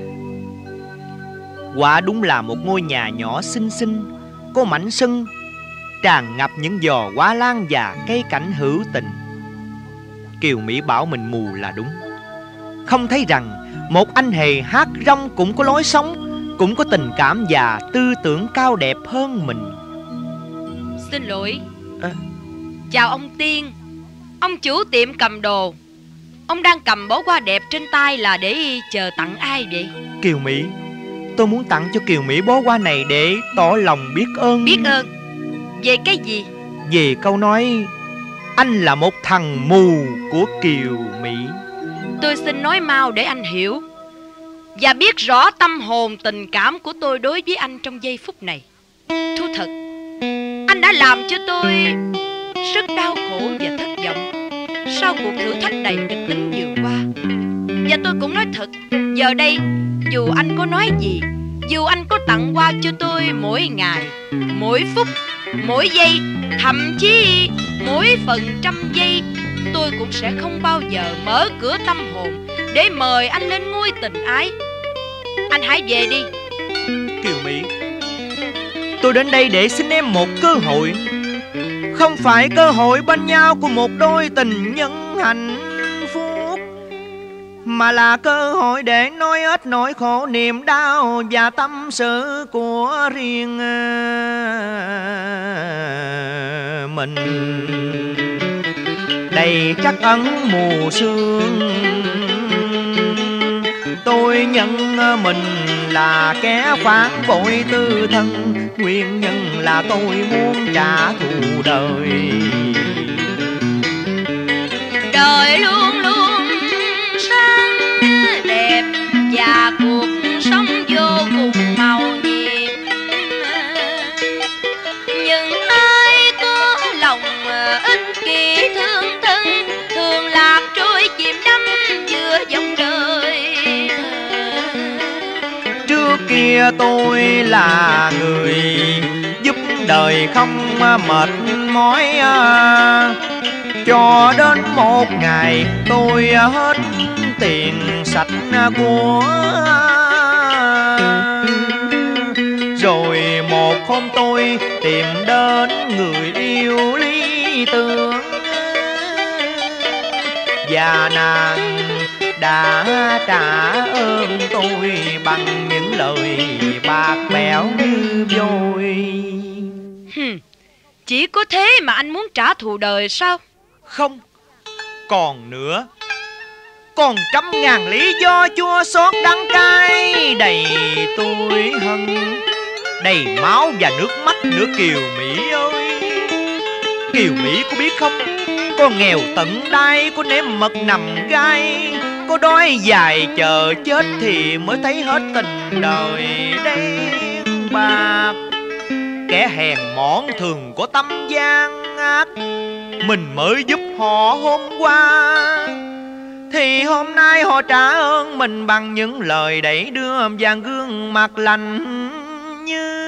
quả đúng là một ngôi nhà nhỏ xinh xinh, có mảnh sân tràn ngập những giò hoa lan và cây cảnh hữu tình. Kiều Mỹ bảo mình mù là đúng, không thấy rằng một anh hề hát rong cũng có lối sống, cũng có tình cảm và tư tưởng cao đẹp hơn mình. Xin lỗi. À. Chào ông Tiên, ông chủ tiệm cầm đồ. Ông đang cầm bó hoa đẹp trên tay là để chờ tặng ai vậy? Kiều Mỹ, tôi muốn tặng cho Kiều Mỹ bó hoa này để tỏ lòng biết ơn. Biết ơn? Về cái gì? Về câu nói anh là một thằng mù của Kiều Mỹ. Tôi xin nói mau để anh hiểu và biết rõ tâm hồn tình cảm của tôi đối với anh trong giây phút này. Thú thật, anh đã làm cho tôi rất đau khổ và thất vọng sau cuộc thử thách đầy kịch tính vừa qua. Và tôi cũng nói thật, giờ đây dù anh có nói gì, dù anh có tặng hoa cho tôi mỗi ngày, mỗi phút, mỗi giây, thậm chí mỗi phần trăm giây, tôi cũng sẽ không bao giờ mở cửa tâm hồn để mời anh lên ngôi tình ái. Anh hãy về đi. Kiều Mỹ, tôi đến đây để xin em một cơ hội. Không phải cơ hội bên nhau của một đôi tình nhân hạnh phúc, mà là cơ hội để nói hết nỗi khổ niềm đau và tâm sự của riêng mình. Đầy trắc ẩn mù sương, tôi nhận mình là kẻ phản bội tư thân. Nguyên nhân là tôi muốn trả thù đời. Đời luôn luôn sáng đẹp và cuộc sống vô cùng màu nhiệm. Những ai có lòng ích kỷ thương thân thường lạc trôi chìm đắm giữa dòng đời. Trước kia tôi là người giúp đời không mệt mỏi, cho đến một ngày tôi hết tiền sạch của. Rồi một hôm tôi tìm đến người yêu lý tưởng, và nàng đã trả ơn tôi bằng những lời bạc bẽo như vôi. Hừm, chỉ có thế mà anh muốn trả thù đời sao? Không, còn nữa. Còn trăm ngàn lý do chua xót đắng cay đầy tôi hận, đầy máu và nước mắt nữa Kiều Mỹ ơi. Kiều Mỹ có biết không, con nghèo tận đáy có nếm mật nằm gai, có đói dài chờ chết thì mới thấy hết tình đời đen bạc. Kẻ hèn mọn thường có tâm gian ác, mình mới giúp họ hôm qua, thì hôm nay họ trả ơn mình bằng những lời đẩy đưa vàng gương mặt lành như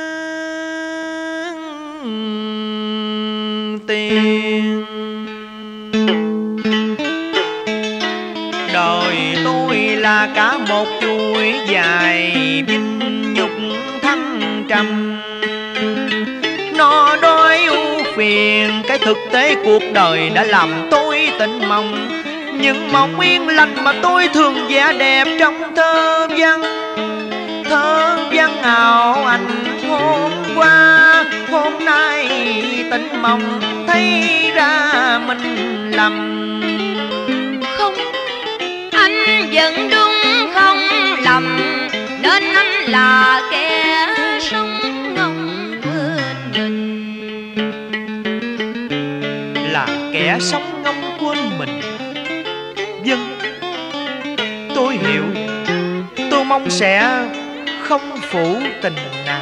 tiền. Đời tôi là cả một chuỗi dài vinh nhục thăng trầm, nó đói ưu phiền. Cái thực tế cuộc đời đã làm tôi tỉnh mộng những mộng yên lành mà tôi thường vẽ đẹp trong thơ văn. Thơ văn ảo ảnh hôm qua, hôm nay tỉnh mộng thấy ra mình lầm. Không, anh vẫn đúng không lầm, nên anh là kẻ sống ngông quên mình. Là kẻ sống ngông quên mình. Vâng, tôi hiểu. Tôi mong sẽ không phủ tình nào.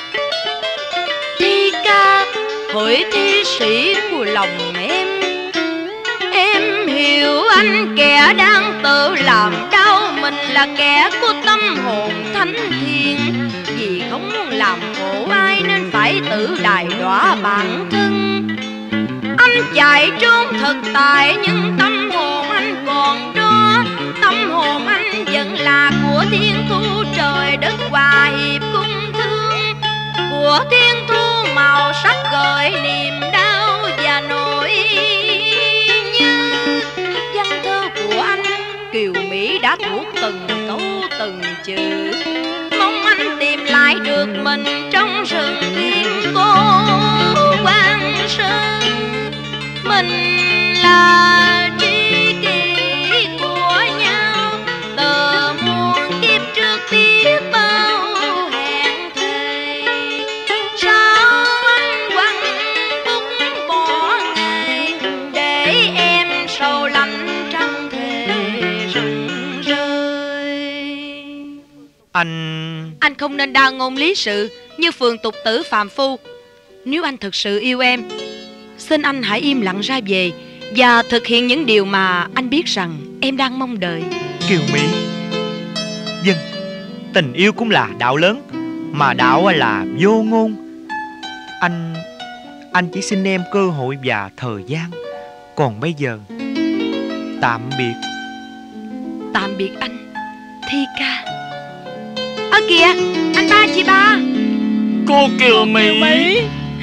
Thi ca hỡi thi sĩ của lòng em, em hiểu anh kẻ đang tự làm đau mình, là kẻ có tâm hồn thánh thiện. Vì không muốn làm khổ ai nên phải tự đài đọa bản thân. Anh chạy trốn thực tại nhưng tâm hồn anh còn đó. Tâm hồn anh vẫn là của thiên thu, trời đất hòa hiệp cung thương. Của thiên thu màu sắc gợi niềm đau và nỗi nhớ. Văn thơ của anh Kiều Mỹ đã thuộc từng câu từng chữ. Mong anh tìm lại được mình trong rừng thiên cô Quan Sơn. Mình là tri kỷ của nhau từ muôn kiếp trước biết bao hẹn thề. Sao anh quăng bút bỏ ngày để em sầu lạnh trăng thề rụng rơi. Anh... Anh không nên đa ngôn lý sự như phường tục tử phàm phu. Nếu anh thực sự yêu em, xin anh hãy im lặng ra về và thực hiện những điều mà anh biết rằng em đang mong đợi. Kiều Mỹ, vâng, tình yêu cũng là đạo lớn, mà đạo là vô ngôn. Anh Anh chỉ xin em cơ hội và thời gian. Còn bây giờ, tạm biệt. Tạm biệt anh, Thi ca. Ơ kìa, anh ba chị ba. Cô Kiều Mỹ, Mỹ.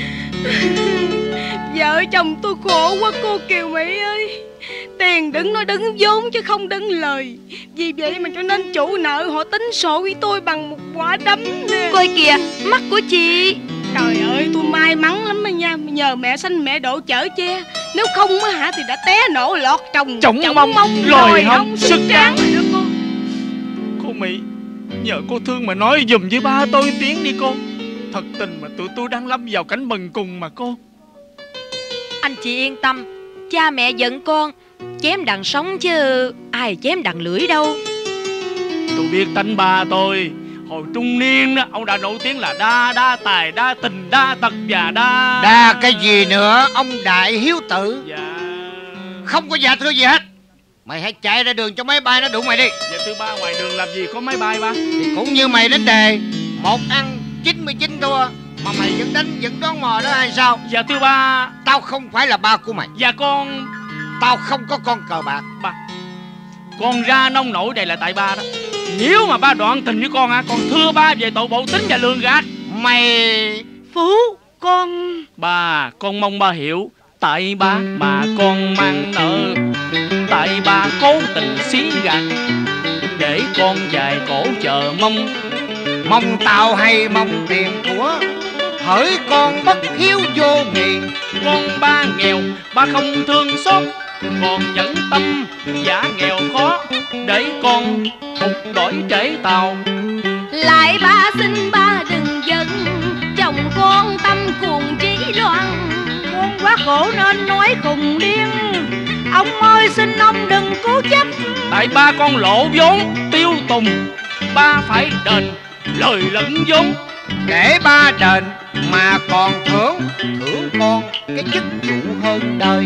Vợ chồng tôi khổ quá cô Kiều Mỹ ơi. Tiền đứng nói đứng vốn chứ không đứng lời. Vì vậy mà cho nên chủ nợ họ tính sổ với tôi bằng một quả đấm nè. Coi kìa, mắt của chị. Trời ơi, tôi may mắn lắm đó nha. Nhờ mẹ sanh mẹ độ chở che. Nếu không á hả thì đã té nổ lọt trồng Trọng mong, mong lòi hông sức trắng. Cô. cô Mỹ, nhờ cô thương mà nói giùm với ba tôi tiếng đi cô. Thật tình mà tụi tôi đang lâm vào cảnh bần cùng mà cô. Anh chị yên tâm, cha mẹ giận con chém đằng sống chứ ai chém đằng lưỡi đâu. Tôi biết tánh ba tôi. Hồi trung niên đó, ông đã nổi tiếng là đa đa tài, đa tình, đa tật và đa... Đa cái gì nữa, ông đại hiếu tử. Dạ... Không có dạ thưa gì hết. Mày hãy chạy ra đường cho máy bay nó đụng mày đi. Dạ thưa ba, ngoài đường làm gì có máy bay ba? Thì cũng như mày đến đề một ăn chín mươi chín thua mà mày vẫn đánh vẫn đoán mò đó hay sao? Dạ thưa ba. Tao không phải là ba của mày. Dạ con... Tao không có con cờ bạc. Ba, con ra nông nổi đây là tại ba đó. Nếu mà ba đoạn tình với con hả, con thưa ba về tội bộ tính và lường gạt. Mày... Phú, con... Ba, con mong ba hiểu. Tại ba mà con mang nợ, tại ba cố tình xí gạt, để con dài cổ chờ mong. Mong tao hay mong tiền của, hỡi con bất hiếu vô nghị. Con ba nghèo, ba không thương xót, còn vẫn tâm giả nghèo khó, để con hụt đổi trễ tàu. Lại ba xin ba đừng giận, chồng con tâm cuồng trí loạn. Con quá khổ nên nói khùng điên, ông ơi xin ông đừng cố chấp. Tại ba con lộ vốn tiêu tùng, ba phải đền lời lẫn vốn. Để ba đền mà còn thưởng, thưởng con cái chức vụ hơn đời.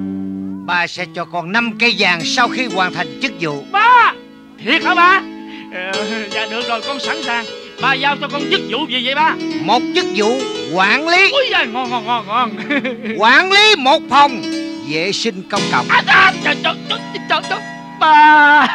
Ba sẽ cho con năm cây vàng sau khi hoàn thành chức vụ. Ba, thiệt hả ba? Ờ, dạ được rồi, con sẵn sàng. Ba giao cho con chức vụ gì vậy ba? Một chức vụ quản lý. Ôi da, ngon ngon ngon ngon. Quản lý một phòng vệ sinh công cộng. À, à, trời, trời, trời, trời, trời. Ba,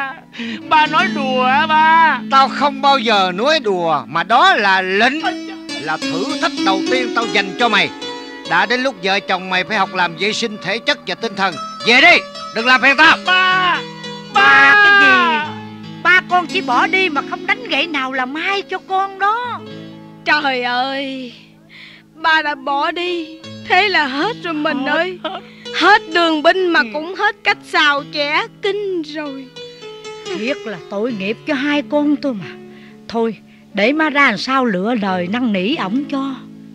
ba nói đùa hả ba? Tao không bao giờ nói đùa, mà đó là lệnh, là thử thách đầu tiên tao dành cho mày. Đã đến lúc vợ chồng mày phải học làm vệ sinh thể chất và tinh thần. Về đi, đừng làm phiền tao. Ba, ba, Ba cái gì? Ba con chỉ bỏ đi mà không đánh gậy nào làm hai cho con đó. Trời ơi, ba đã bỏ đi, thế là hết rồi mình hết, ơi hết. Hết đường binh mà cũng hết cách xào chẻ kinh rồi. Thiệt là tội nghiệp cho hai con tôi mà. Thôi để má ra làm sao lựa lời năn nỉ ổng cho.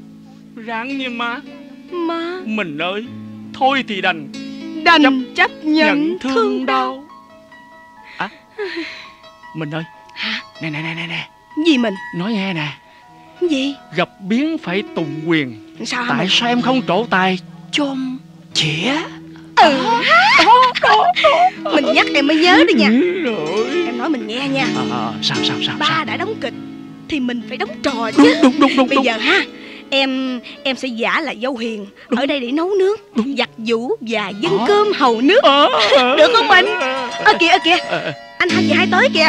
Ráng như má. Má mình ơi, thôi thì đành Đành chấp, chấp nhận, nhận thương đau. À, mình ơi. Hả? Nè nè nè nè nè, Gì mình? Nói nghe nè. Gì? Gặp biến phải tùng quyền. Sao hả Tại mình? sao em không trổ tài chôm chĩa? Ừ. Đó, đó, đó. Mình nhắc em mới nhớ đi nha. Rồi. Em nói mình nghe nha. À, à, sao sao sao Ba sao? đã đóng kịch thì mình phải đóng trò chứ. Đúng đúng đúng đúng. Bây đúng. giờ ha, em em sẽ giả là dâu hiền đúng. Ở đây để nấu nước, giặt giũ và dâng à. cơm hầu nước à. Được không mình? Ơ kìa ơ kìa, anh hai chị hai tới kìa.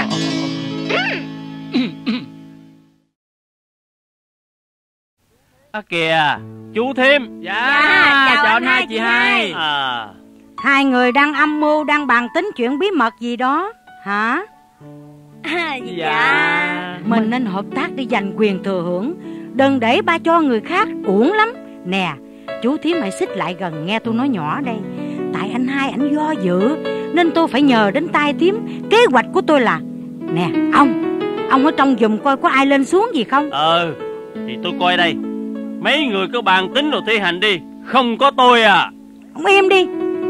À kìa, chú Thím. Dạ, dạ chào chào anh hai chị hai. À. Hai người đang âm mưu, đang bàn tính chuyện bí mật gì đó hả? À, dạ. Dạ. Mình nên hợp tác để giành quyền thừa hưởng, đừng để ba cho người khác, uổng lắm. Nè, chú Thím hãy xích lại gần nghe tôi nói nhỏ đây. Tại anh hai ảnh do dự nên tôi phải nhờ đến tai Thím. Kế hoạch của tôi là, nè ông, ông ở trong giùm coi có ai lên xuống gì không. Ừ, thì tôi coi đây. Mấy người cứ bàn tính rồi thi hành đi, không có tôi à. Ông im đi.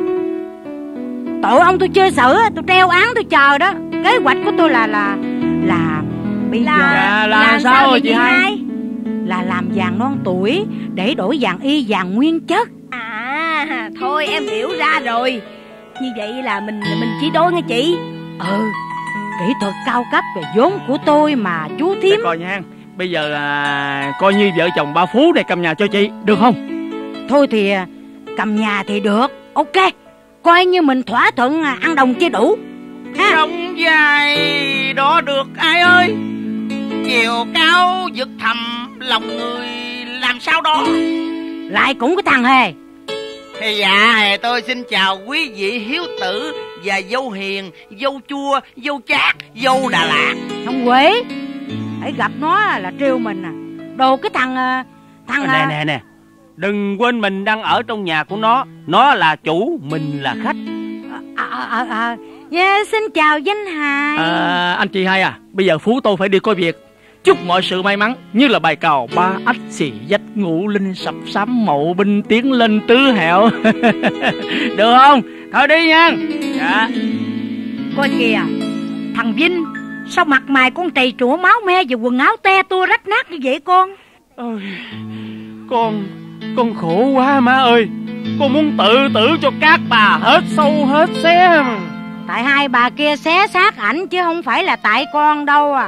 Tội ông tôi chơi xử, tôi treo án tôi chờ đó. Kế hoạch của tôi là là là bây là, giờ là, là làm sao, sao rồi chị chị hai? hai? Là làm vàng non tuổi để đổi vàng y, vàng nguyên chất. À, thôi em hiểu ra rồi. Như vậy là mình mình chia đôi nghe chị. Ừ, kỹ thuật cao cấp về vốn của tôi mà chú Thím. Để coi nha. Bây giờ là coi như vợ chồng ba Phú này cầm nhà cho chị, được không? Thôi thì cầm nhà thì được, ok. Coi như mình thỏa thuận ăn đồng chia đủ ha. Trong dài đó được ai ơi, chiều cao vực thầm lòng người làm sao đó. Lại cũng có thằng Hề. Dạ Hề tôi xin chào quý vị hiếu tử và dâu hiền, dâu chua, dâu chát, dâu Đà Lạt. Thằng Quỷ, hãy gặp nó là trêu mình à. Đồ cái thằng thằng Nè nè nè, đừng quên mình đang ở trong nhà của nó. Nó là chủ, mình là khách. À, à, à, à. Yeah, xin chào danh hài. À, anh chị hai à, bây giờ Phú tôi phải đi coi việc. Chúc mọi sự may mắn, như là bài cào ba ách xì dách ngũ linh sập sám mậu binh tiến lên tứ hẹo. Được không? Thôi đi nha. Dạ. Coi kìa, thằng Vinh, sao mặt mày con trầy trũa máu me và quần áo te tua rách nát như vậy con? Ôi, con, con khổ quá má ơi. Con muốn tự tử cho các bà hết sâu hết xé. Tại hai bà kia xé xác ảnh chứ không phải là tại con đâu à.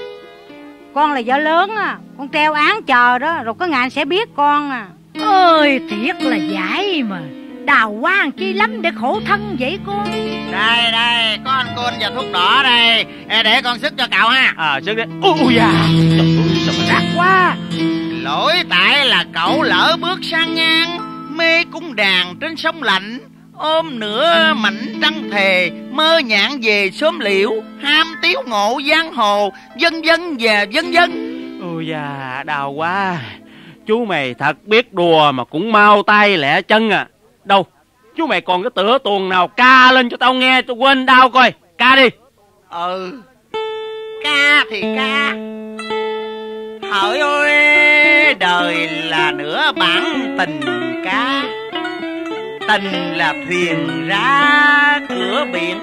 Con là vợ lớn à, con treo án chờ đó, rồi có ngàn sẽ biết con à. Ơi thiệt là giải mà. Đào hoa chi lắm để khổ thân vậy con. Đây đây, có anh côn và thuốc đỏ đây, để con sức cho cậu ha. À sức đấy. Ôi da, trời ơi sao mà rác quá. Lỗi tại là cậu lỡ bước sang ngang, mê cung đàn trên sông lạnh, ôm nửa mảnh trăng thề, mơ nhạn về xóm liễu, ham tiếu ngộ giang hồ, vân vân và vân vân. Ôi da, đau quá. Chú mày thật biết đùa mà cũng mau tay lẹ chân à. Đâu, chú mày còn cái tựa tuồng nào ca lên cho tao nghe cho quên đau coi. Ca đi. Ừ, ca thì ca. Hỡi ôi, đời là nửa bản tình ca. Tình là thuyền ra cửa biển,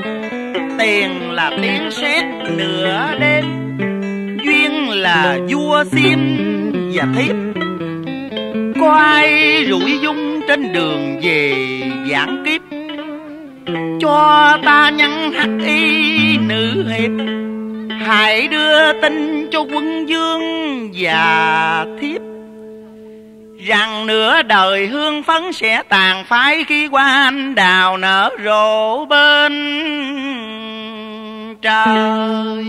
tiền là tiếng sét nửa đêm, duyên là vua xiêm và thiếp. Có ai rủi dung trên đường về vãn kiếp, cho ta nhắn hắc y nữ hiệp, hãy đưa tin cho quân vương và thiếp rằng nửa đời hương phấn sẽ tàn phai khi hoa anh đào nở rộ bên trời.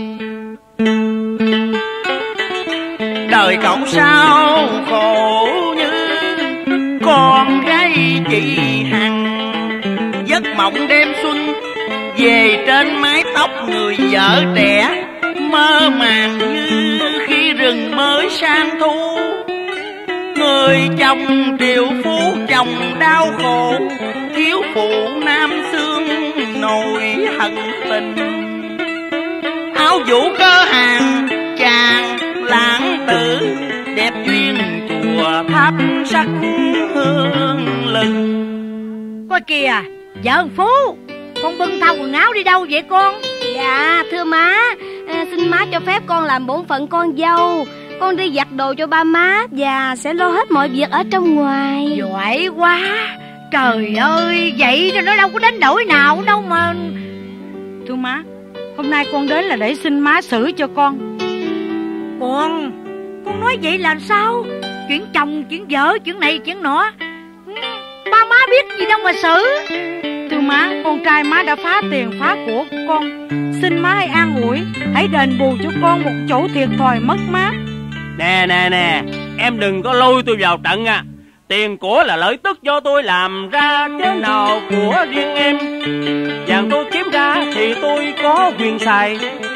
Đời cậu sao khổ như con gái chị Hằng, giấc mộng đêm xuân về trên mái tóc người vợ trẻ, mơ màng như khi rừng mới sang thu. Người chồng triệu phú chồng đau khổ, thiếu phụ nam xương nổi hận tình. Áo vũ cơ hàng chàng lãng tử, đẹp duyên chùa tháp sắc hương lừng. Coi kìa, vợ Phú, con bưng thau quần áo đi đâu vậy con? Dạ thưa má, à, xin má cho phép con làm bổn phận con dâu. Con đi giặt đồ cho ba má và sẽ lo hết mọi việc ở trong ngoài. Giỏi quá. Trời ơi, vậy cho nó đâu có đến nỗi nào đâu mà. Thưa má, hôm nay con đến là để xin má xử cho con. Con Con nói vậy là sao? Chuyện chồng, chuyện vợ, chuyện này, chuyện nọ, ba má biết gì đâu mà xử. Thưa má, con trai má đã phá tiền phá của con. Xin má hãy an ủi, hãy đền bù cho con một chỗ thiệt thòi mất mát. Nè nè nè, em đừng có lôi tôi vào trận à. Tiền của là lợi tức do tôi làm ra, chứ nào của riêng em. Vàng tôi kiếm ra thì tôi có quyền xài.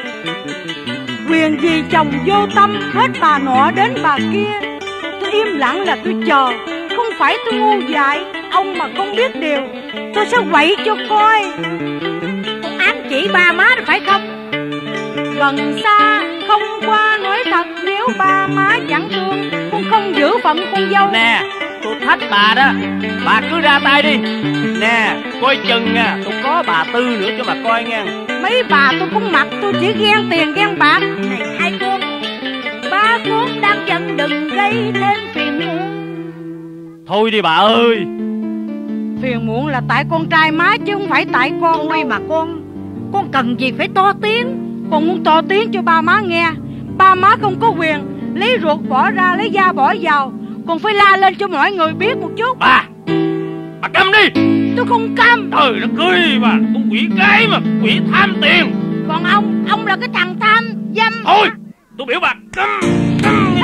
Quyền gì chồng vô tâm, hết bà nọ đến bà kia. Tôi im lặng là tôi chờ, không phải tôi ngu dại. Ông mà không biết điều, tôi sẽ quậy cho coi. Con ám chỉ ba má phải không? Gần xa không qua nói thật, nếu ba má chẳng thương, con không giữ phận con dâu. Nè, tôi thách bà đó, bà cứ ra tay đi. Nè, coi chừng à, tôi có bà Tư nữa cho bà coi nha. Mấy bà tôi cũng mặc, tôi chỉ ghen tiền ghen bạc. Này hai con, ba con đang giận đừng gây thêm phiền muộn. Thôi đi bà ơi. Phiền muộn là tại con trai má chứ không phải tại con. Thôi mà con, con cần gì phải to tiếng. Con muốn to tiếng cho ba má nghe. Ba má không có quyền lấy ruột bỏ ra, lấy da bỏ vào. Con phải la lên cho mọi người biết một chút. Bà, bà câm đi. Tôi không câm. Trời đất ơi, bà con quỷ cái mà, quỷ tham tiền. Còn ông, ông là cái thằng tham dâm. Thôi, tôi biểu bà câm, câm.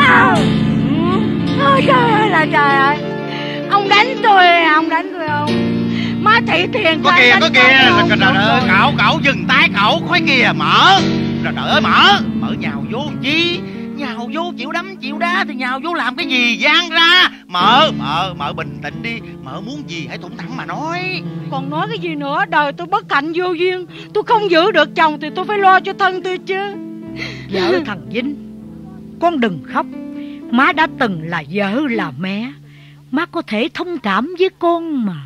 Ôi trời ơi là trời ơi. Ông đánh tôi, ông đánh tôi không? Má thị tiền có kìa, có kìa. Trời ơi, cậu, cậu dừng tay cậu, khói kìa, mở. Rồi trời ơi, mở, mở nhào vô chi? Nhào vô chịu đấm chịu đá thì nhào vô làm cái gì, giang ra. Mở, mở, mở bình tĩnh đi. Mở muốn gì hãy thủng thẳng mà nói. Còn nói cái gì nữa, đời tôi bất hạnh vô duyên. Tôi không giữ được chồng thì tôi phải lo cho thân tôi chứ. Vợ thằng Vinh, con đừng khóc. Má đã từng là vợ là mẹ, má có thể thông cảm với con mà.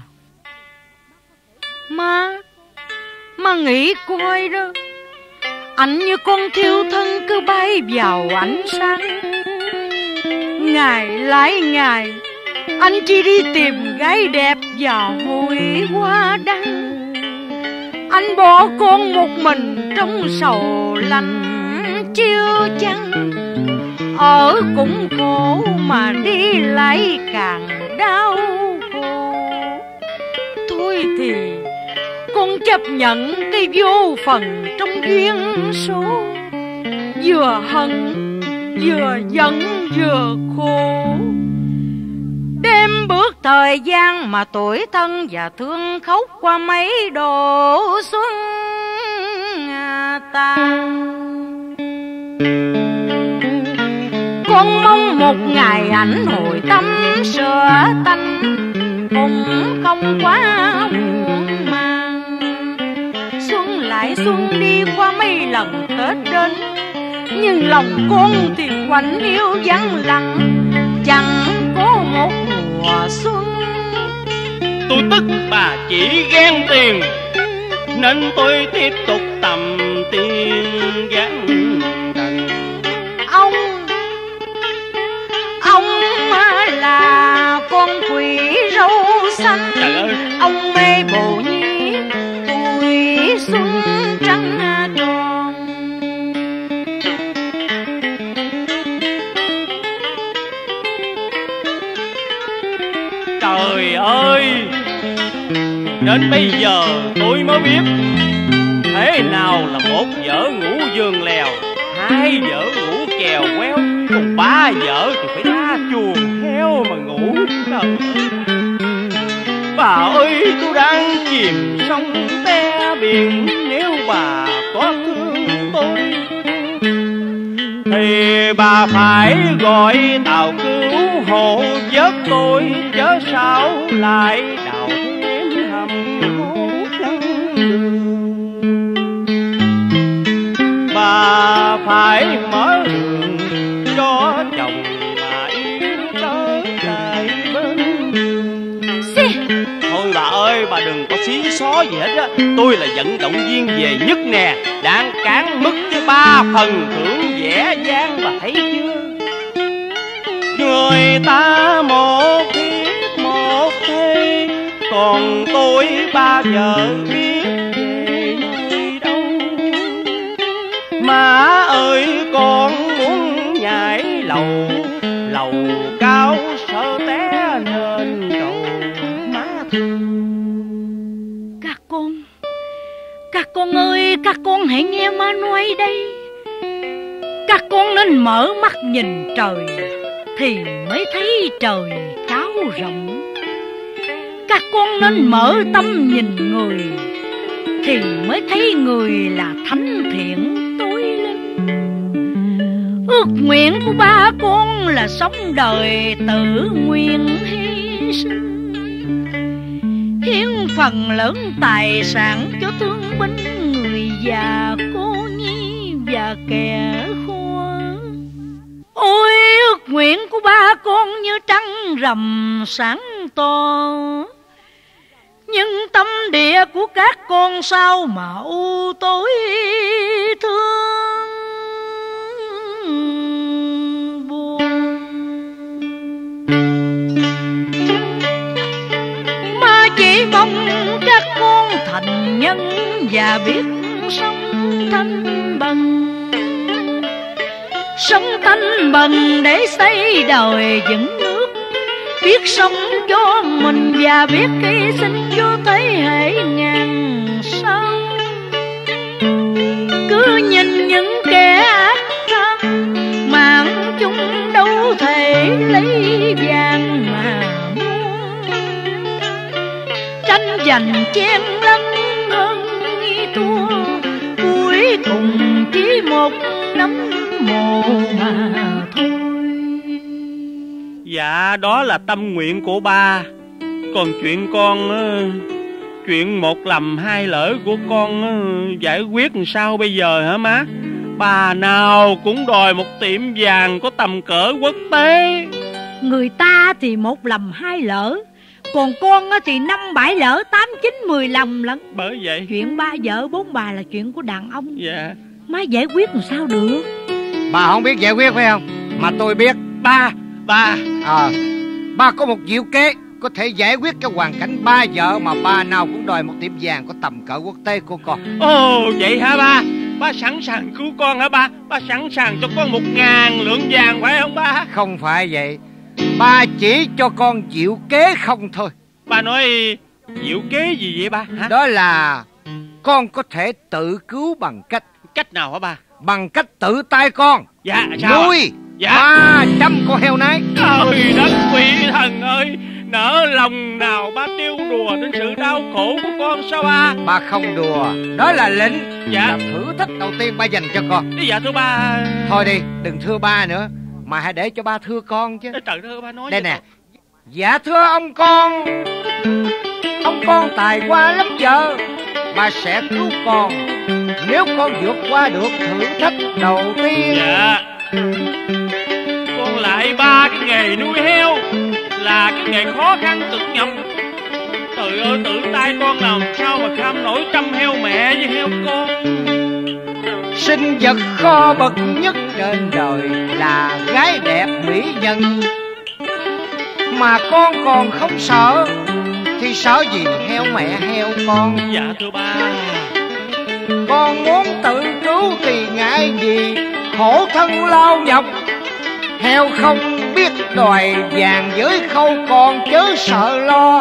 Má, má nghĩ coi đó. Ảnh như con thiêu thân cứ bay vào ánh sáng. Ngày lái ngày, anh chỉ đi tìm gái đẹp vào hội hoa đăng. Anh bỏ con một mình trong sầu lạnh chiêu chăng. Ở cũng khổ mà đi lại càng đau khổ. Thôi thì con chấp nhận cái vô phần trong duyên số. Vừa hận, vừa giận, vừa khổ. Đêm bước thời gian mà tuổi thân và thương khóc qua mấy độ xuân tàn. Con mong một ngày ảnh hồi tâm sửa tanh, cũng không quá muộn màng. Xuân lại xuân đi qua mấy lần Tết đến, nhưng lòng con thì quạnh hiu vắng lặng, chẳng có một mùa xuân. Tôi tức bà chỉ ghen tiền, nên tôi tiếp tục tầm tiền gán đần. Ông Ông là con quỷ râu xanh. Ông mê bồ nhí tuổi xuân trắng tròn. Trời ơi, đến bây giờ tôi mới biết thế nào là một vợ ngủ giường lèo, hai vợ ngủ chèo quéo, còn ba vợ thì phải ra chuồng heo mà ngủ. Trời ơi, bà ơi, tôi đang chìm sông te biển. Nếu bà có thương tôi thì bà phải gọi tàu cứu hộ vớt tôi, chớ sao lại đào thêm hầm hố trắng đường. Bà phải mở đường cho chồng bà yêu trở lại bên đường. Thôi bà ơi, bà đừng có xí xó gì hết á. Tôi là vận động viên về nhất nè, đang cán mức với ba phần thưởng vẻ vang và thấy chưa. Người ta một thiết một thế, còn tôi bao giờ biết về nơi đâu. Má ơi con muốn nhảy lầu, lầu cao sợ té nên cầu má thương. Các con, các con ơi, các con hãy nghe má nói đây. Các con nên mở mắt nhìn trời thì mới thấy trời cao rộng. Các con nên mở tâm nhìn người thì mới thấy người là thánh thiện tối linh. Ước nguyện của ba con là sống đời tự nguyện hy sinh, hiến phần lớn tài sản cho thương binh, người già, cô nhi và kẻ khô. Ôi ước nguyện của ba con như trăng rằm sáng to, nhưng tâm địa của các con sao mà u tối thương buồn. Má chỉ mong các con thành nhân và biết sống thanh bằng, sống thanh bằng để xây đời dựng nước, biết sống cho mình và biết hy sinh cho thế hệ ngàn sau. Cứ nhìn những kẻ ác tham, mạng chung đâu thể lấy vàng mà mua. Tranh giành chen lấn hơn nghi thua, cuối cùng chỉ một nắm mồ mà thôi. Dạ đó là tâm nguyện của ba. Còn chuyện con, chuyện một lầm hai lỡ của con giải quyết làm sao bây giờ hả má? Bà nào cũng đòi một tiệm vàng có tầm cỡ quốc tế. Người ta thì một lầm hai lỡ, còn con thì năm bảy lỡ tám chín mười lầm lận. Bởi vậy chuyện ba vợ bốn bà là chuyện của đàn ông. Dạ. Má giải quyết làm sao được? Bà không biết giải quyết phải không? Mà tôi biết. Ba Ba Ờ à, ba có một diệu kế có thể giải quyết cái hoàn cảnh ba vợ mà ba nào cũng đòi một tiệm vàng có tầm cỡ quốc tế của con. Ồ vậy hả ba? Ba sẵn sàng cứu con hả ba? Ba sẵn sàng cho con một ngàn lượng vàng phải không ba? Không phải vậy, ba chỉ cho con diệu kế không thôi. Ba nói diệu kế gì vậy ba hả? Đó là con có thể tự cứu bằng cách. Cách nào hả ba? Bằng cách tự tay con. Dạ sao? Nuôi dạ. ba trăm con heo nái. Trời đất quỷ thần ơi, nỡ lòng nào ba trêu đùa đến sự đau khổ của con sao ba? Ba không đùa, đó là lệnh. Dạ. Là thử thách đầu tiên ba dành cho con. Dạ thưa ba. Thôi đi, đừng thưa ba nữa, mà hãy để cho ba thưa con chứ. Trời ơi ba nói đây nè con. Dạ thưa ông con, ông con tài qua lắm vợ, ba sẽ cứu con nếu con vượt qua được thử thách đầu tiên. Dạ. Con lại ba cái nghề nuôi heo là cái nghề khó khăn cực nhọc. Trời ơi, tự tay con làm sao mà kham nổi trăm heo mẹ với heo con. Sinh vật khó bậc nhất trên đời là gái đẹp mỹ nhân, mà con còn không sợ thì sợ gì heo mẹ heo con. Dạ thưa ba. Con muốn tự cứu thì ngại gì khổ thân lao nhọc, heo không biết đòi vàng với khâu con chớ sợ lo.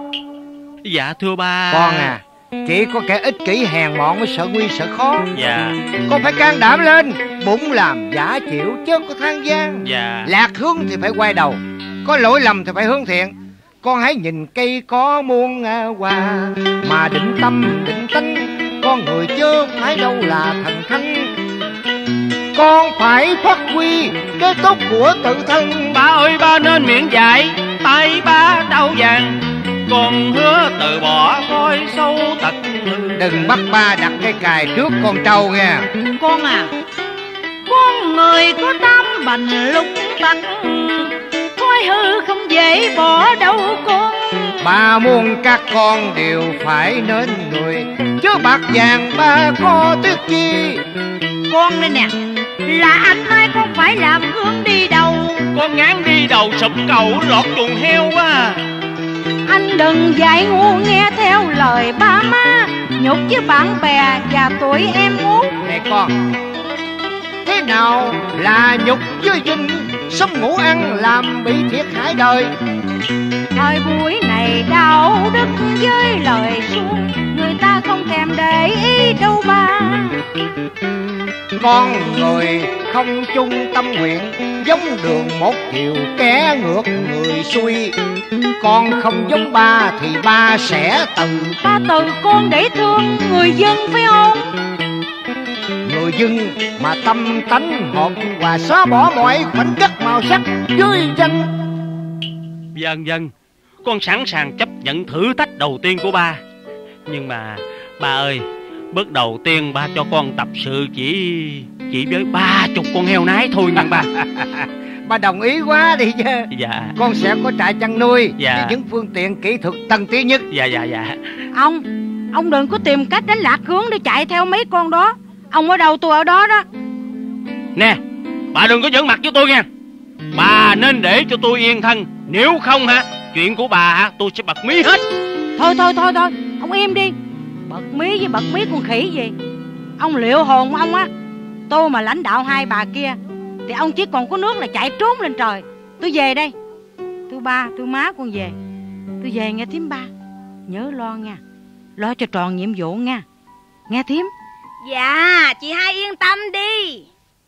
Dạ thưa ba. Con à, chỉ có kẻ ích kỷ hèn mọn mới sợ nguy sợ khó. Dạ. Con phải can đảm lên, bụng làm giả chịu chứ có than gian. Dạ. Lạc hướng thì phải quay đầu, có lỗi lầm thì phải hướng thiện. Con hãy nhìn cây có muôn hoa mà định tâm định tánh, con người chứ phải đâu là thần thánh. Con phải phát huy cái tốt của tự thân. Ba ơi ba nên miệng dạy, tay ba đau vàng, con hứa từ bỏ thói sâu tật. Đừng bắt ba đặt cái cài trước con trâu nha. Con à, con người có tám bệnh lúc tắc, thói hư không dễ bỏ đâu con. Ba muốn các con đều phải nên người, chứ bạc vàng ba có tiếc chi. Con đây nè, là anh mai con phải làm gương đi đầu. Con ngán đi đầu sụp cầu lọt chuồng heo quá à. Anh đừng dạy ngu nghe theo lời ba má, nhục với bạn bè và tuổi em út. Này con, thế nào là nhục với dinh, sống ngủ ăn làm bị thiệt hại đời. Thời buổi này đạo đức với lời suông, người ta không thèm để ý đâu ba. Con người không chung tâm nguyện, giống đường một chiều kẻ ngược người xuôi. Con không giống ba thì ba sẽ từ. Ba từ con để thương người dân phải không? Người dân mà tâm tánh hồn và xóa bỏ mọi khoảnh khắc màu sắc dưới danh. Vâng vâng, con sẵn sàng chấp nhận thử thách đầu tiên của ba. Nhưng mà ba ơi, bước đầu tiên ba cho con tập sự chỉ chỉ với ba chục con heo nái thôi nha ba. Ba đồng ý quá đi chứ. Dạ. Con sẽ có trại chăn nuôi, dạ, với những phương tiện kỹ thuật tân tiến nhất. Dạ dạ dạ. Ông, ông đừng có tìm cách đánh lạc hướng để chạy theo mấy con đó. Ông ở đâu tôi ở đó đó. Nè, bà đừng có giỡn mặt với tôi nha. Bà nên để cho tôi yên thân, nếu không hả, chuyện của bà hả, tôi sẽ bật mí hết. Thôi thôi thôi thôi, ông im đi. Bật mí với bật mí con khỉ gì. Ông liệu hồn của ông á. Tôi mà lãnh đạo hai bà kia thì ông chỉ còn có nước là chạy trốn lên trời. Tôi về đây. Tôi ba, tôi má con về. Tôi về nghe thím ba. Nhớ lo nha, lo cho tròn nhiệm vụ nha, nghe thím. Dạ, chị hai yên tâm đi.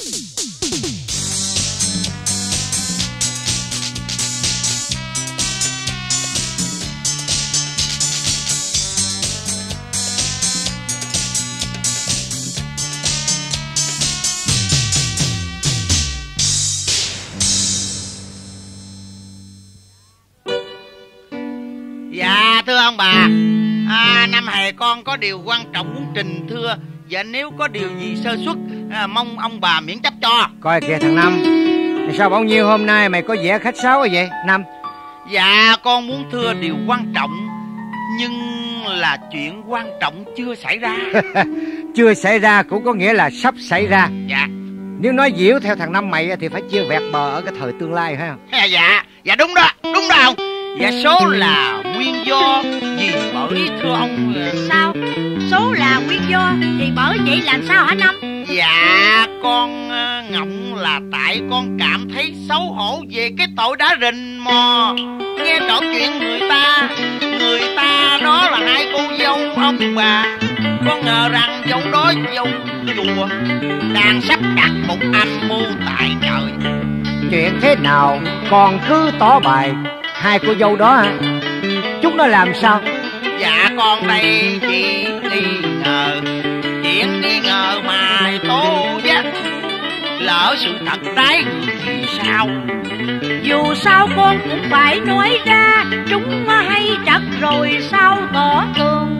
Dạ thưa ông bà, à, năm hè con có điều quan trọng muốn trình thưa. Và nếu có điều gì sơ suất, à, mong ông bà miễn chấp cho. Coi kìa thằng Năm, sao bao nhiêu hôm nay mày có vẻ khách sáo vậy Năm? Dạ con muốn thưa điều quan trọng, nhưng là chuyện quan trọng chưa xảy ra. Chưa xảy ra cũng có nghĩa là sắp xảy ra. Dạ. Nếu nói diễu theo thằng Năm mày thì phải chia vẹt bờ ở cái thời tương lai phải không? À, dạ, dạ đúng đó, đúng đó ông. Dạ số là nguyên do vì bởi thưa ông. Sao? Số là nguyên do thì bởi vậy làm sao hả Năm? Dạ con ngọng là tại con cảm thấy xấu hổ về cái tội đã rình mò nghe trộm chuyện người ta. Người ta đó là hai cô dâu ông bà. Con ngờ rằng dâu đó dâu chùa đang sắp đặt một âm mưu tại trời. Chuyện thế nào còn cứ tỏ bài. Hai cô dâu đó hả? Chúng nó làm sao? Dạ con đây chỉ nghi ngờ. Chuyện nghi ngờ mà tố giác, lỡ sự thật trái thì sao? Dù sao con cũng phải nói ra, chúng hay trật rồi sao tỏ tường.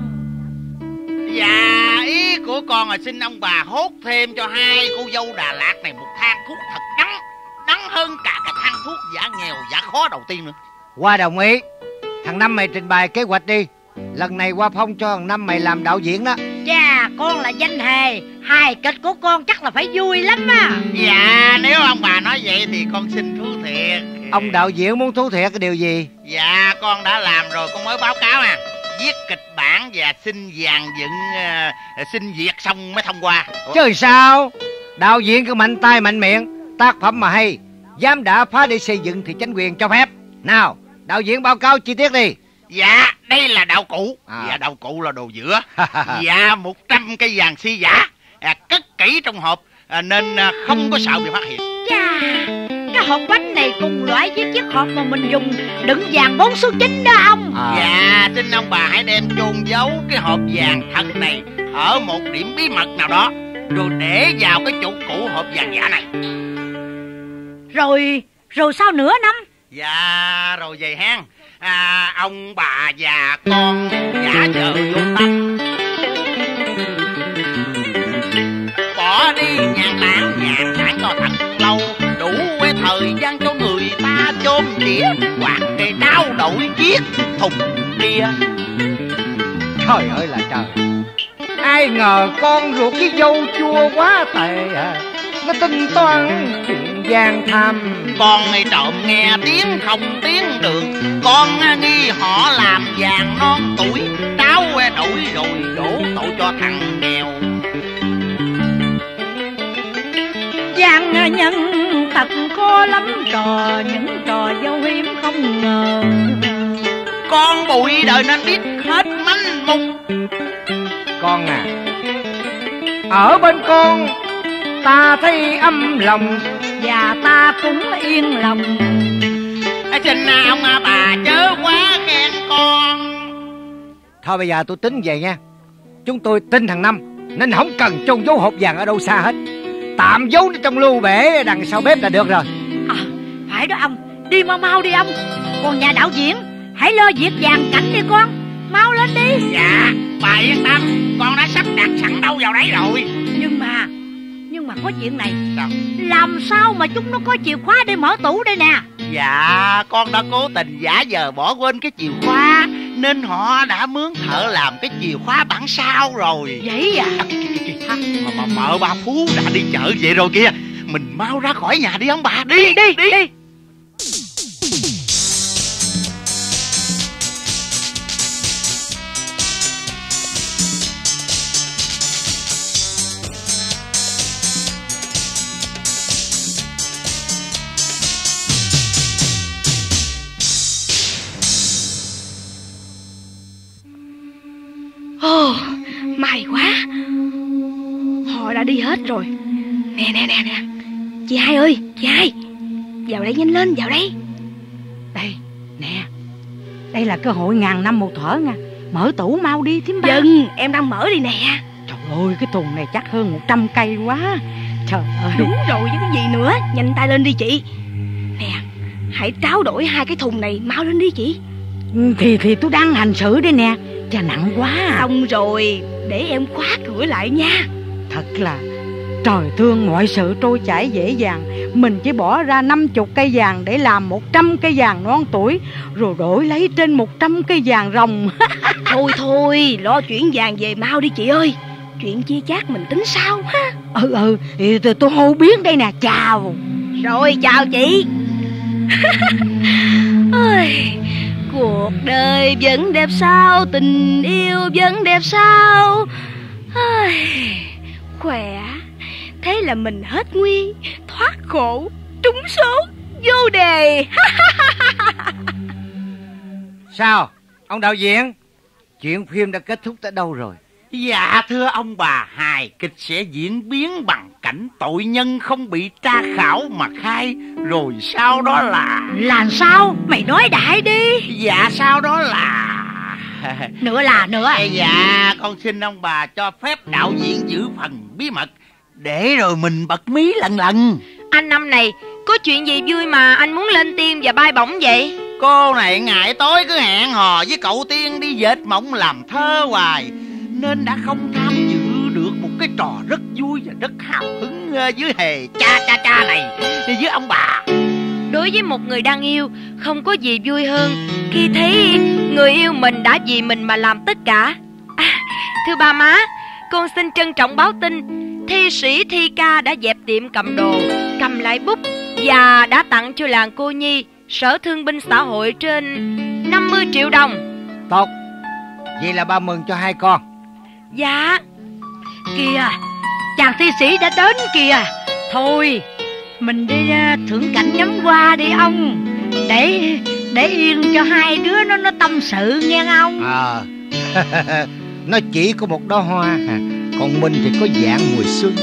Dạ ý của con là xin ông bà hốt thêm cho hai cô dâu Đà Lạt này một thang thuốc thật đắng, đắng hơn cả cái thang thuốc giả nghèo giả khó đầu tiên nữa. Qua đồng ý. Thằng Năm mày trình bày kế hoạch đi. Lần này Qua phong cho thằng Năm mày làm đạo diễn đó. Chà, con là danh hề, hài kịch của con chắc là phải vui lắm á. Dạ nếu ông bà nói vậy thì con xin thú thiệt. Ông đạo diễn muốn thú thiệt cái điều gì? Dạ con đã làm rồi, con mới báo cáo à. Viết kịch bản và xin dàn dựng uh, xin duyệt xong mới thông qua. Ủa? Chứ sao? Đạo diễn cứ mạnh tay mạnh miệng, tác phẩm mà hay, dám đã phá để xây dựng thì chính quyền cho phép. Nào, đạo diễn báo cáo chi tiết đi. Dạ đây là đạo cụ. À. Dạ đạo cụ là đồ giữa. Dạ một trăm cây vàng si giả, à, cất kỹ trong hộp, à, nên à, không có sợ bị phát hiện. Chà, cái hộp bánh này cùng loại với chiếc hộp mà mình dùng đựng vàng bốn số chín đó ông. À. Dạ xin ông bà hãy đem chôn giấu cái hộp vàng thật này ở một điểm bí mật nào đó, rồi để vào cái chỗ cũ hộp vàng giả này. Rồi, rồi sao nữa Năm? Dạ rồi vậy hen. À, ông bà và con giả vờ vô tâm, bỏ đi nhàn tản nhàn tản cho thật lâu, đủ cái thời gian cho người ta chôm đĩa hoặc cây đau đầu nổi viết thùng bia. Trời ơi là trời, ai ngờ con ruột với dâu chua quá tệ à. Nó tính toán chuyện gian tham. Con này trộm nghe tiếng không tiếng được. Con nghi họ làm vàng non tuổi. Tráo đổi rồi đổ tội cho thằng nghèo. Giang nhân thật có lắm trò, những trò dâu hiếm không ngờ. Con bụi đời nên biết hết manh mung. Con à, ở bên con ta thấy âm lòng, và ta cũng yên lòng. Xin ông bà chớ quá khen con. Thôi bây giờ tôi tính về nha. Chúng tôi tin thằng Năm nên không cần chôn giấu hộp vàng ở đâu xa hết. Tạm giấu nó trong lưu bể đằng sau bếp là được rồi. À, phải đó ông, đi mau mau đi ông. Còn nhà đạo diễn, hãy lo việc dàn cảnh đi con. Mau lên đi. Dạ, bà yên tâm, con đã sắp đặt sẵn đâu vào đấy rồi. Nhưng mà Nhưng mà có chuyện này. Sao? Làm sao mà chúng nó có chìa khóa để mở tủ đây nè? Dạ, con đã cố tình giả vờ bỏ quên cái chìa khóa, nên họ đã mướn thợ làm cái chìa khóa bản sao rồi. Vậy à? À kìa, kìa, kìa. Mà, mà mợ ba Phú đã đi chợ vậy rồi kìa. Mình mau ra khỏi nhà đi ông bà. Đi, đi, đi, đi. đi. Ồ, may quá, họ đã đi hết rồi. Nè nè nè nè, chị hai ơi, chị hai, vào đây nhanh lên, vào đây. Đây, nè, đây là cơ hội ngàn năm một thở nha. Mở tủ mau đi thím ba. Dân, em đang mở đi nè. Trời ơi, cái thùng này chắc hơn một trăm cây quá. Trời ơi. Đúng rồi chứ cái gì nữa. Nhanh tay lên đi chị. Nè, hãy tráo đổi hai cái thùng này, mau lên đi chị. Thì thì tôi đang hành xử đây nè. Chà, nặng quá à. Xong rồi, để em khóa cửa lại nha. Thật là trời thương, mọi sự trôi chảy dễ dàng. Mình chỉ bỏ ra năm chục cây vàng để làm một trăm cây vàng non tuổi, rồi đổi lấy trên một trăm cây vàng rồng. Thôi thôi, lo chuyển vàng về mau đi chị ơi. Chuyện chia chác mình tính sau ha. Ừ ừ, thì tôi, tôi hô biến đây nè, chào. Rồi, chào chị. Ôi, cuộc đời vẫn đẹp sao, tình yêu vẫn đẹp sao. Ôi, khỏe. Thế là mình hết nguy, thoát khổ, trúng số, vô đề. Sao, ông đạo diễn, chuyện phim đã kết thúc tới đâu rồi? Dạ thưa ông bà, hài kịch sẽ diễn biến bằng cảnh tội nhân không bị tra khảo mà khai. Rồi sau đó là... Là sao? Mày nói đại đi. Dạ sau đó là... Nữa là nữa. Dạ con xin ông bà cho phép đạo diễn giữ phần bí mật, để rồi mình bật mí lần lần. Anh Năm này, có chuyện gì vui mà anh muốn lên tiên và bay bổng vậy? Cô này ngày tối cứ hẹn hò với cậu Tiên đi dệt mộng làm thơ hoài, nên đã không tham dự được một cái trò rất vui và rất hào hứng dưới hề cha cha cha này với ông bà. Đối với một người đang yêu, không có gì vui hơn khi thấy người yêu mình đã vì mình mà làm tất cả. À, thưa ba má, con xin trân trọng báo tin thi sĩ Thi Ca đã dẹp tiệm cầm đồ, cầm lại bút và đã tặng cho làng Cô Nhi, Sở Thương binh Xã hội trên năm mươi triệu đồng. Tốt, vậy là ba mừng cho hai con. Dạ. Kìa, chàng thi sĩ đã đến kìa. Thôi, mình đi uh, thưởng cảnh ngắm hoa đi ông. Để để yên cho hai đứa nó nó tâm sự nghe ông. Ờ à, nó chỉ có một đóa hoa, còn mình thì có dạng mùa xuân.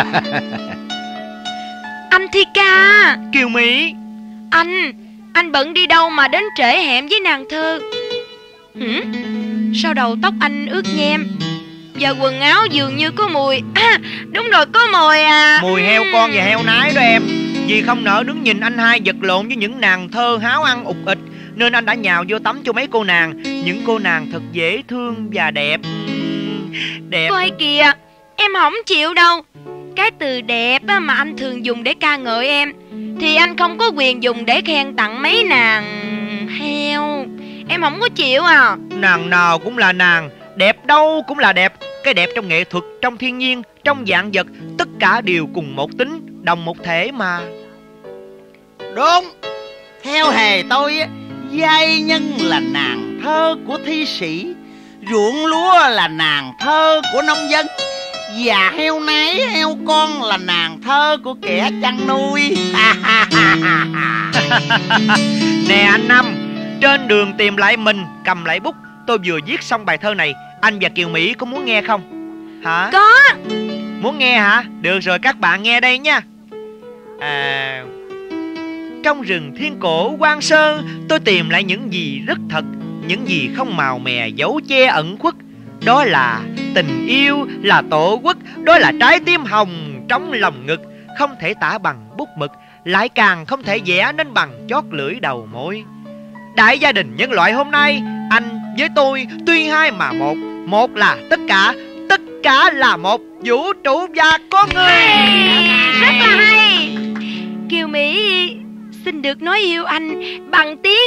Anh Thi Ca. Kiều Mỹ. Anh, anh bận đi đâu mà đến trễ hẹn với nàng thơ? Hử? Sao đầu tóc anh ướt nhem và quần áo dường như có mùi. À, đúng rồi, có mùi à. Mùi heo con và heo nái đó em. Vì không nỡ đứng nhìn anh hai vật lộn với những nàng thơ háo ăn ục ịch, nên anh đã nhào vô tắm cho mấy cô nàng. Những cô nàng thật dễ thương và đẹp. Đẹp. Coi kìa, em không chịu đâu. Cái từ đẹp mà anh thường dùng để ca ngợi em thì anh không có quyền dùng để khen tặng mấy nàng heo. Em không có chịu à. Nàng nào cũng là nàng, đẹp đâu cũng là đẹp. Cái đẹp trong nghệ thuật, trong thiên nhiên, trong vạn vật, tất cả đều cùng một tính, đồng một thể mà. Đúng. Theo hề tôi, giai nhân là nàng thơ của thi sĩ, ruộng lúa là nàng thơ của nông dân, và heo nái heo con là nàng thơ của kẻ chăn nuôi. Nè anh Năm, trên đường tìm lại mình, cầm lại bút, tôi vừa viết xong bài thơ này. Anh và Kiều Mỹ có muốn nghe không? Hả? Có. Muốn nghe hả? Được rồi, các bạn nghe đây nha. À, trong rừng thiên cổ hoang sơ, tôi tìm lại những gì rất thật, những gì không màu mè giấu che ẩn khuất. Đó là tình yêu, là tổ quốc, đó là trái tim hồng trong lòng ngực, không thể tả bằng bút mực, lại càng không thể vẽ nên bằng chót lưỡi đầu môi. Đại gia đình nhân loại hôm nay, anh với tôi tuy hai mà một, một là tất cả, tất cả là một, vũ trụ và con người. Hay, rất là hay. Kiều Mỹ xin được nói yêu anh bằng tiếng...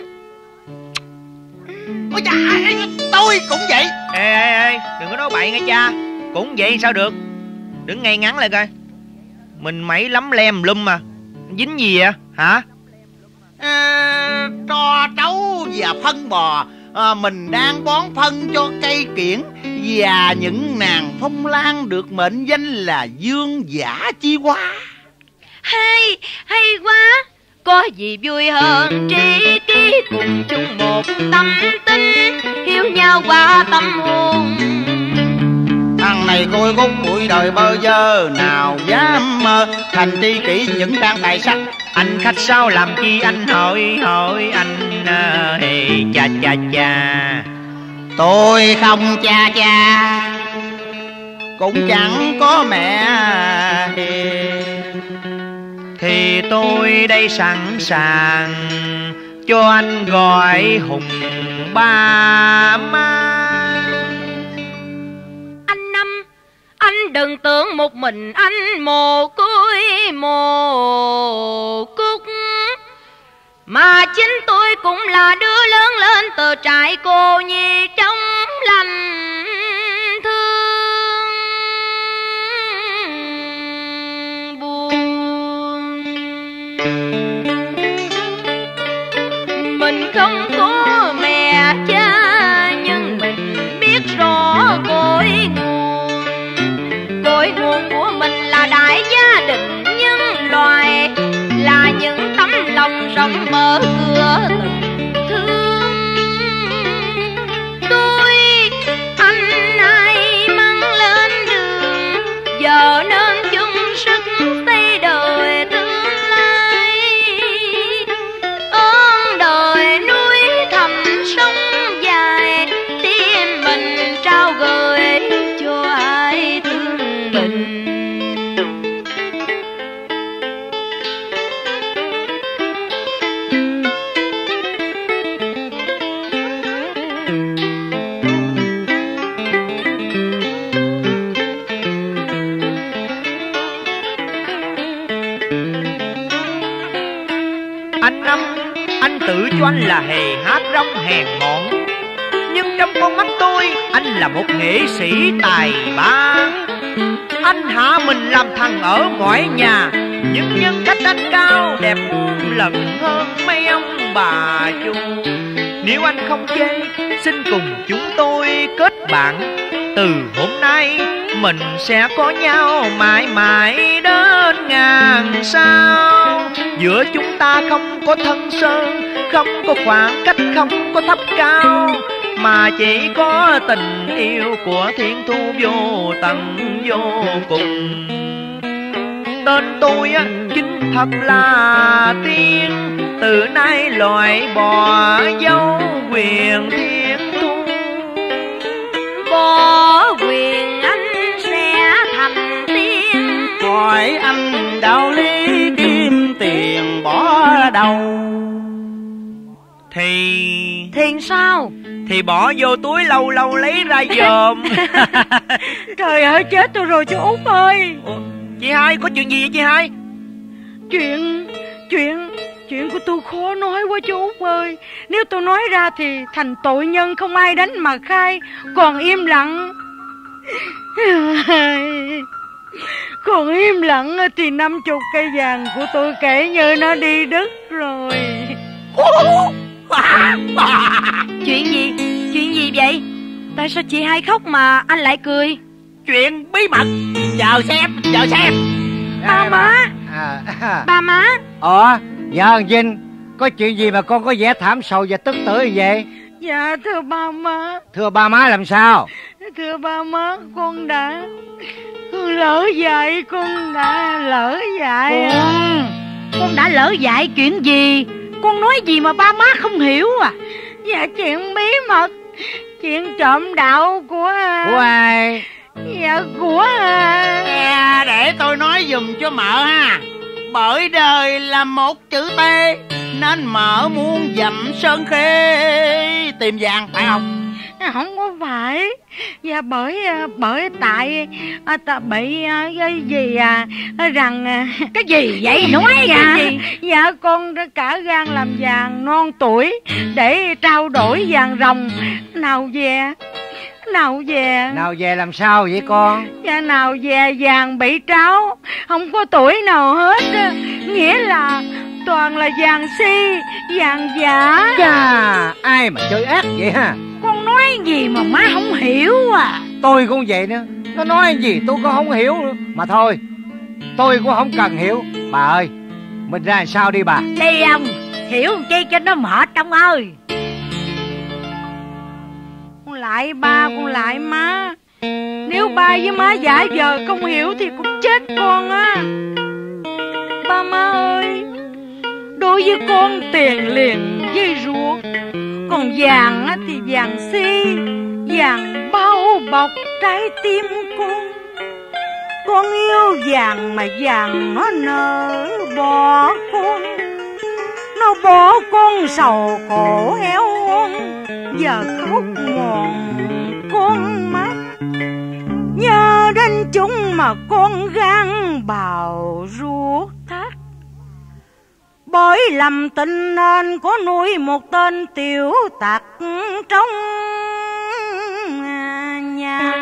Ôi cha, tôi cũng vậy. Ê ê ê, đừng có nói bậy nghe cha. Cũng vậy sao được? Đứng ngay ngắn lại coi. Mình mấy lắm lem lum mà. Dính gì vậy hả? À, tro trấu và phân bò. à, Mình đang bón phân cho cây kiển, và những nàng phong lan được mệnh danh là dương giả chi hoa. Hay, hay quá. Có gì vui hơn tri kỷ cùng chung một tâm tính, yêu nhau qua tâm hồn. Thằng này côi cút bụi đời bơ vơ, nào dám mơ thành tri kỷ những trang tài sắc. Anh khách sao làm chi anh hỏi hỏi anh uh, hey, cha cha cha. Tôi không cha cha, cũng chẳng có mẹ hiền, thì tôi đây sẵn sàng cho anh gọi hùng ba má. Anh Năm, anh đừng tưởng một mình anh mồ côi mồ cúc, mà chính tôi cũng là đứa lớn lên từ trại cô nhi trong lành thương buồn. Mình không có mẹ cha, nhưng mình biết rõ cội nguồn. Cội nguồn của mình là đại gia đình nhân loại, là những tấm lòng rộng mở cửa tình thương. Tôi, anh ai mang lên đường, giờ nên chung sức xây đời tương lai. Ơn đời núi thẳm sông dài, tim mình trao gửi cho ai thương mình. Anh Năm, anh tự cho anh là hề hát rong hèn mọn, nhưng trong con mắt tôi, anh là một nghệ sĩ tài ba. Anh hạ mình làm thằng ở mọi nhà, nhưng nhân cách anh cao đẹp muôn lần hơn mấy ông bà chú. Nếu anh không chê, xin cùng chúng tôi kết bạn. Từ hôm nay mình sẽ có nhau mãi mãi đến ngàn sao. Giữa chúng ta không có thân sơn, không có khoảng cách, không có thấp cao, mà chỉ có tình yêu của thiên thu vô tận vô cùng. Tên tôi á chính thật là Tiên, từ nay loại bỏ dấu quyền thiên thu. Bỏ quyền anh sẽ thành tiên, hỏi anh đạo lý kim tiền bỏ đâu. Thì... Thì sao? Thì bỏ vô túi lâu lâu lấy ra dòm. Trời ơi, chết tôi rồi chú Út ơi. Ủa, chị hai có chuyện gì vậy chị hai? Chuyện Chuyện Chuyện của tôi khó nói quá chú Út ơi. Nếu tôi nói ra thì thành tội nhân không ai đánh mà khai. Còn im lặng Còn im lặng thì năm chục cây vàng của tôi kể như nó đi đứt rồi. Chuyện gì? Chuyện gì vậy? Tại sao chị hai khóc mà anh lại cười? Chuyện bí mật. Chờ xem, chờ xem. Ba má. à, à. Ba má. Ủa, dạ Vinh, có chuyện gì mà con có vẻ thảm sầu và tức tưởi vậy? Dạ thưa ba má. Thưa ba má làm sao? Thưa ba má, con đã Con lỡ dạy, con đã lỡ dạy. Con Con đã lỡ dạy chuyện gì? Con nói gì mà ba má không hiểu à? Dạ chuyện bí mật. Chuyện trộm đạo của Của ai? Dạ của Nè, để tôi nói giùm cho mợ ha. Bởi đời là một chữ T, nên mợ muốn dặm sơn khê tìm vàng, phải không? Không có phải. Dạ bởi bởi tại à, ta bị à, cái gì à rằng à, cái gì vậy? Nói dạ, cái gì? Dạ con đã cả gan làm vàng non tuổi để trao đổi vàng ròng. Nào về Nào về Nào về làm sao vậy con? Dạ nào về vàng bị tráo, không có tuổi nào hết. Nghĩa là toàn là vàng si, vàng giả. Chà, ai mà chơi ác vậy ha? Con nói gì mà má không hiểu à? Tôi cũng vậy nữa. Nó nói gì tôi cũng không hiểu nữa. Mà thôi, tôi cũng không cần hiểu. Bà ơi, mình ra làm sao đi bà? Đi ông, hiểu chi cho nó mệt ông ơi. Con lại ba, con lại má. Nếu ba với má giả vờ không hiểu thì cũng chết con á. Ba má ơi, đối với con tiền liền với ruột, còn vàng á thì vàng si, vàng bao bọc trái tim con. Con yêu vàng mà vàng nó nỡ bỏ con. Nó bỏ con sầu khổ héo hon, giờ khóc mòn con mắt. Nhớ đến chúng mà con gan bào ruột thắt. Bởi lầm tình nên có nuôi một tên tiểu tặc trong nhà.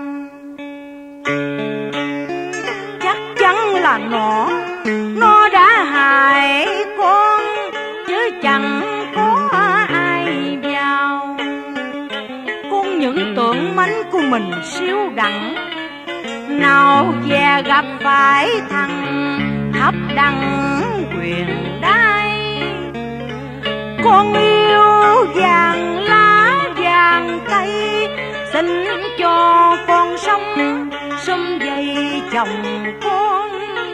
Chắc chắn là nó Nó đã hại con, chứ chẳng có ai vào. Con những tưởng mánh của mình siêu đẳng, nào về gặp phải thằng hấp đăng quyền đai. Con yêu vàng lá vàng cây, xin cho con sống sum vầy chồng con.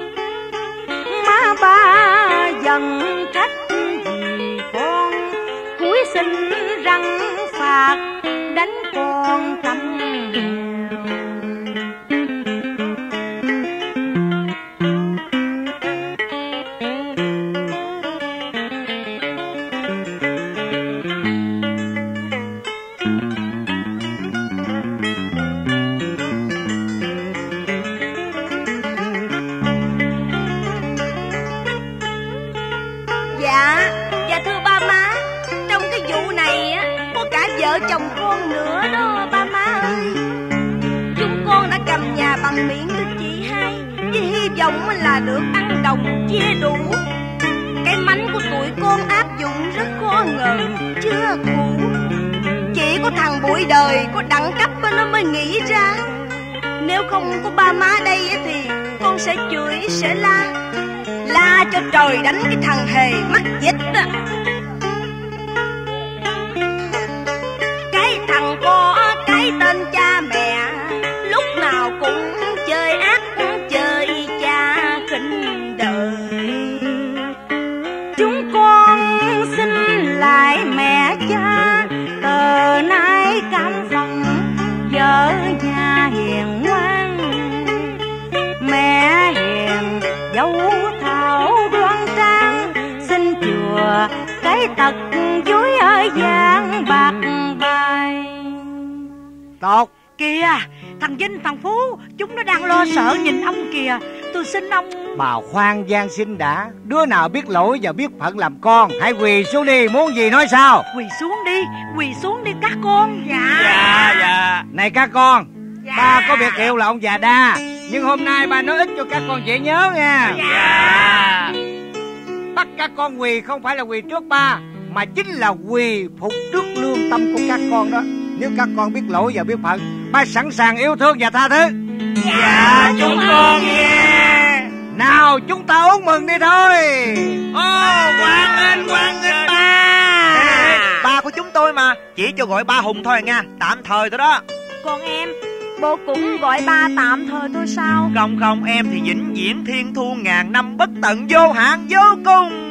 Má ba dần trách vì con, cuối xin răng phạt đánh con trăm. Dạ, dạ thưa ba má, trong cái vụ này á, có cả vợ chồng con nữa đó ba má ơi. Chúng con đã cầm nhà bằng miệng với chị hai, với hy vọng là được ăn đồng chia đủ. Cái mánh của tụi con áp dụng rất khó ngờ, chưa cũ. Chỉ có thằng bụi đời có đẳng cấp nó mới nghĩ ra. Nếu không có ba má đây thì con sẽ chửi, sẽ la La cho trời đánh cái thằng hề mắc dịch á. Cái thằng có cái tên cha mẹ, lúc nào cũng chơi ác chơi cha khinh đời. Chúng con xin lại mẹ cha, từ nay cam phần vợ nhà hiền ngoan. Mẹ hiền dấu thảo đoan trang, xin chùa cái tật dối ở giang bạc bài. Tốt kìa, thằng Vinh thằng Phú chúng nó đang lo sợ nhìn ông kìa. tôi xin ông. Bà khoan gian xin đã. Đứa nào biết lỗi và biết phận làm con, hãy quỳ xuống đi, muốn gì nói sao. Quỳ xuống đi, quỳ xuống đi các con. Dạ. Dạ dạ. Này các con, Dạ. ba có biệt hiệu là ông già Đa, nhưng hôm nay ba nói ít cho các con dễ nhớ nha. Dạ. Bắt các con quỳ không phải là quỳ trước ba, mà chính là quỳ phục trước lương tâm của các con đó. Nếu các con biết lỗi và biết phận, ba sẵn sàng yêu thương và tha thứ. Dạ chúng con nghe. Nào chúng ta uống mừng đi thôi. Ô hoan nghênh hoan nghênh ba. Ba của chúng tôi mà, chỉ cho gọi ba Hùng thôi nha, tạm thời thôi đó. Còn em, bố cũng gọi ba tạm thời thôi sao? Không không, em thì vĩnh viễn thiên thu ngàn năm bất tận vô hạn vô cùng.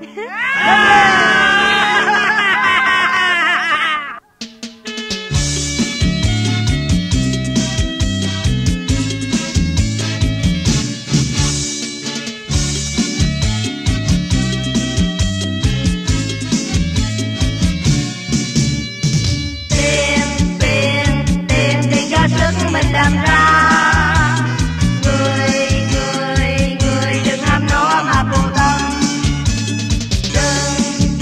Mình làm ra người người người đừng ham nó mà vô tâm, đừng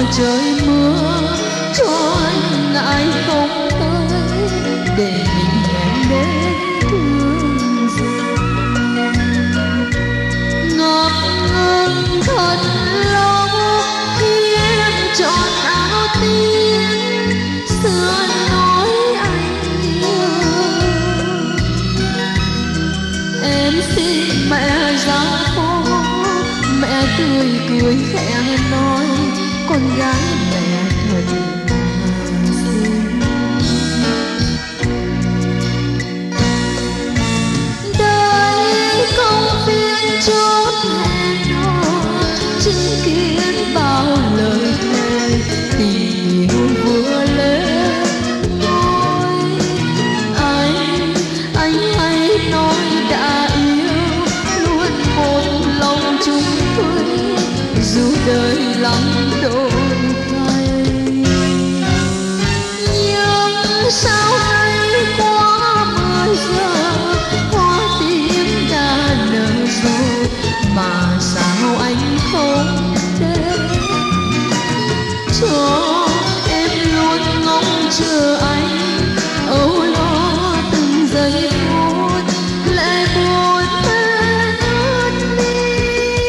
trời mưa cho anh ngại không tới để mình hẹn đến thương rồi. Ngập ngừng thật lâu khi em chọn áo tím xưa nói anh yêu. Em xin mẹ ra phố, mẹ tươi cười khẽ nói con gái mẹ thật là xinh. Đây công viên chốt hẹn hò, chứng kiến bao lời thề tình yêu vừa lên ngôi. Anh, anh hãy nói đã yêu, luôn một lòng chung thủy dù đời lắm đổi thay. Nhưng sao nay qua mười giờ hoa tím đã nở rồi mà sao anh không đến cho em luôn ngóng chờ anh âu lo từng giây phút lệ buồn bên ướt mi.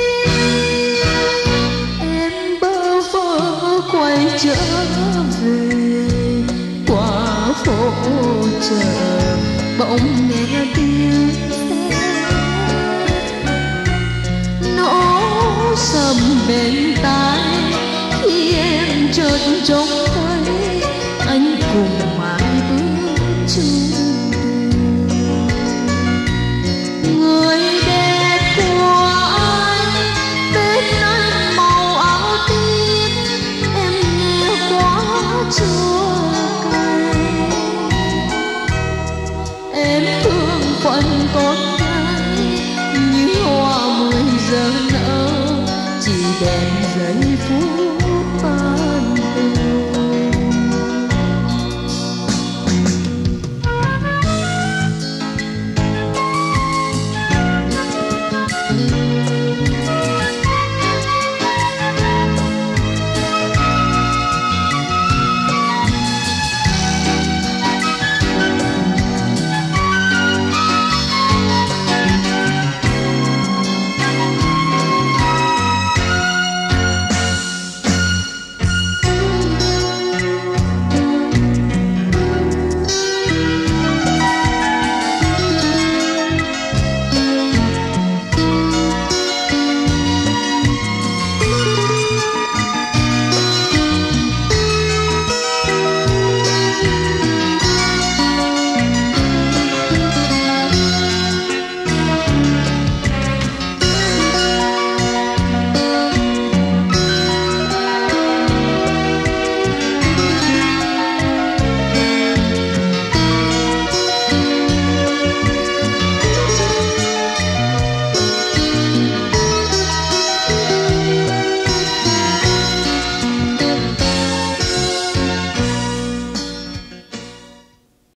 Em bơ vơ quay trở về qua phố chợ bỗng nghe tiếng xe nổ sầm bên tai khi em chợt trông thấy anh cùng ai bước chung đường. Người đẹp của anh bên anh màu áo tím, em nghe quá chua cay. Em thương phận con gái như hoa mười giờ nở chỉ đèn giây phút bao.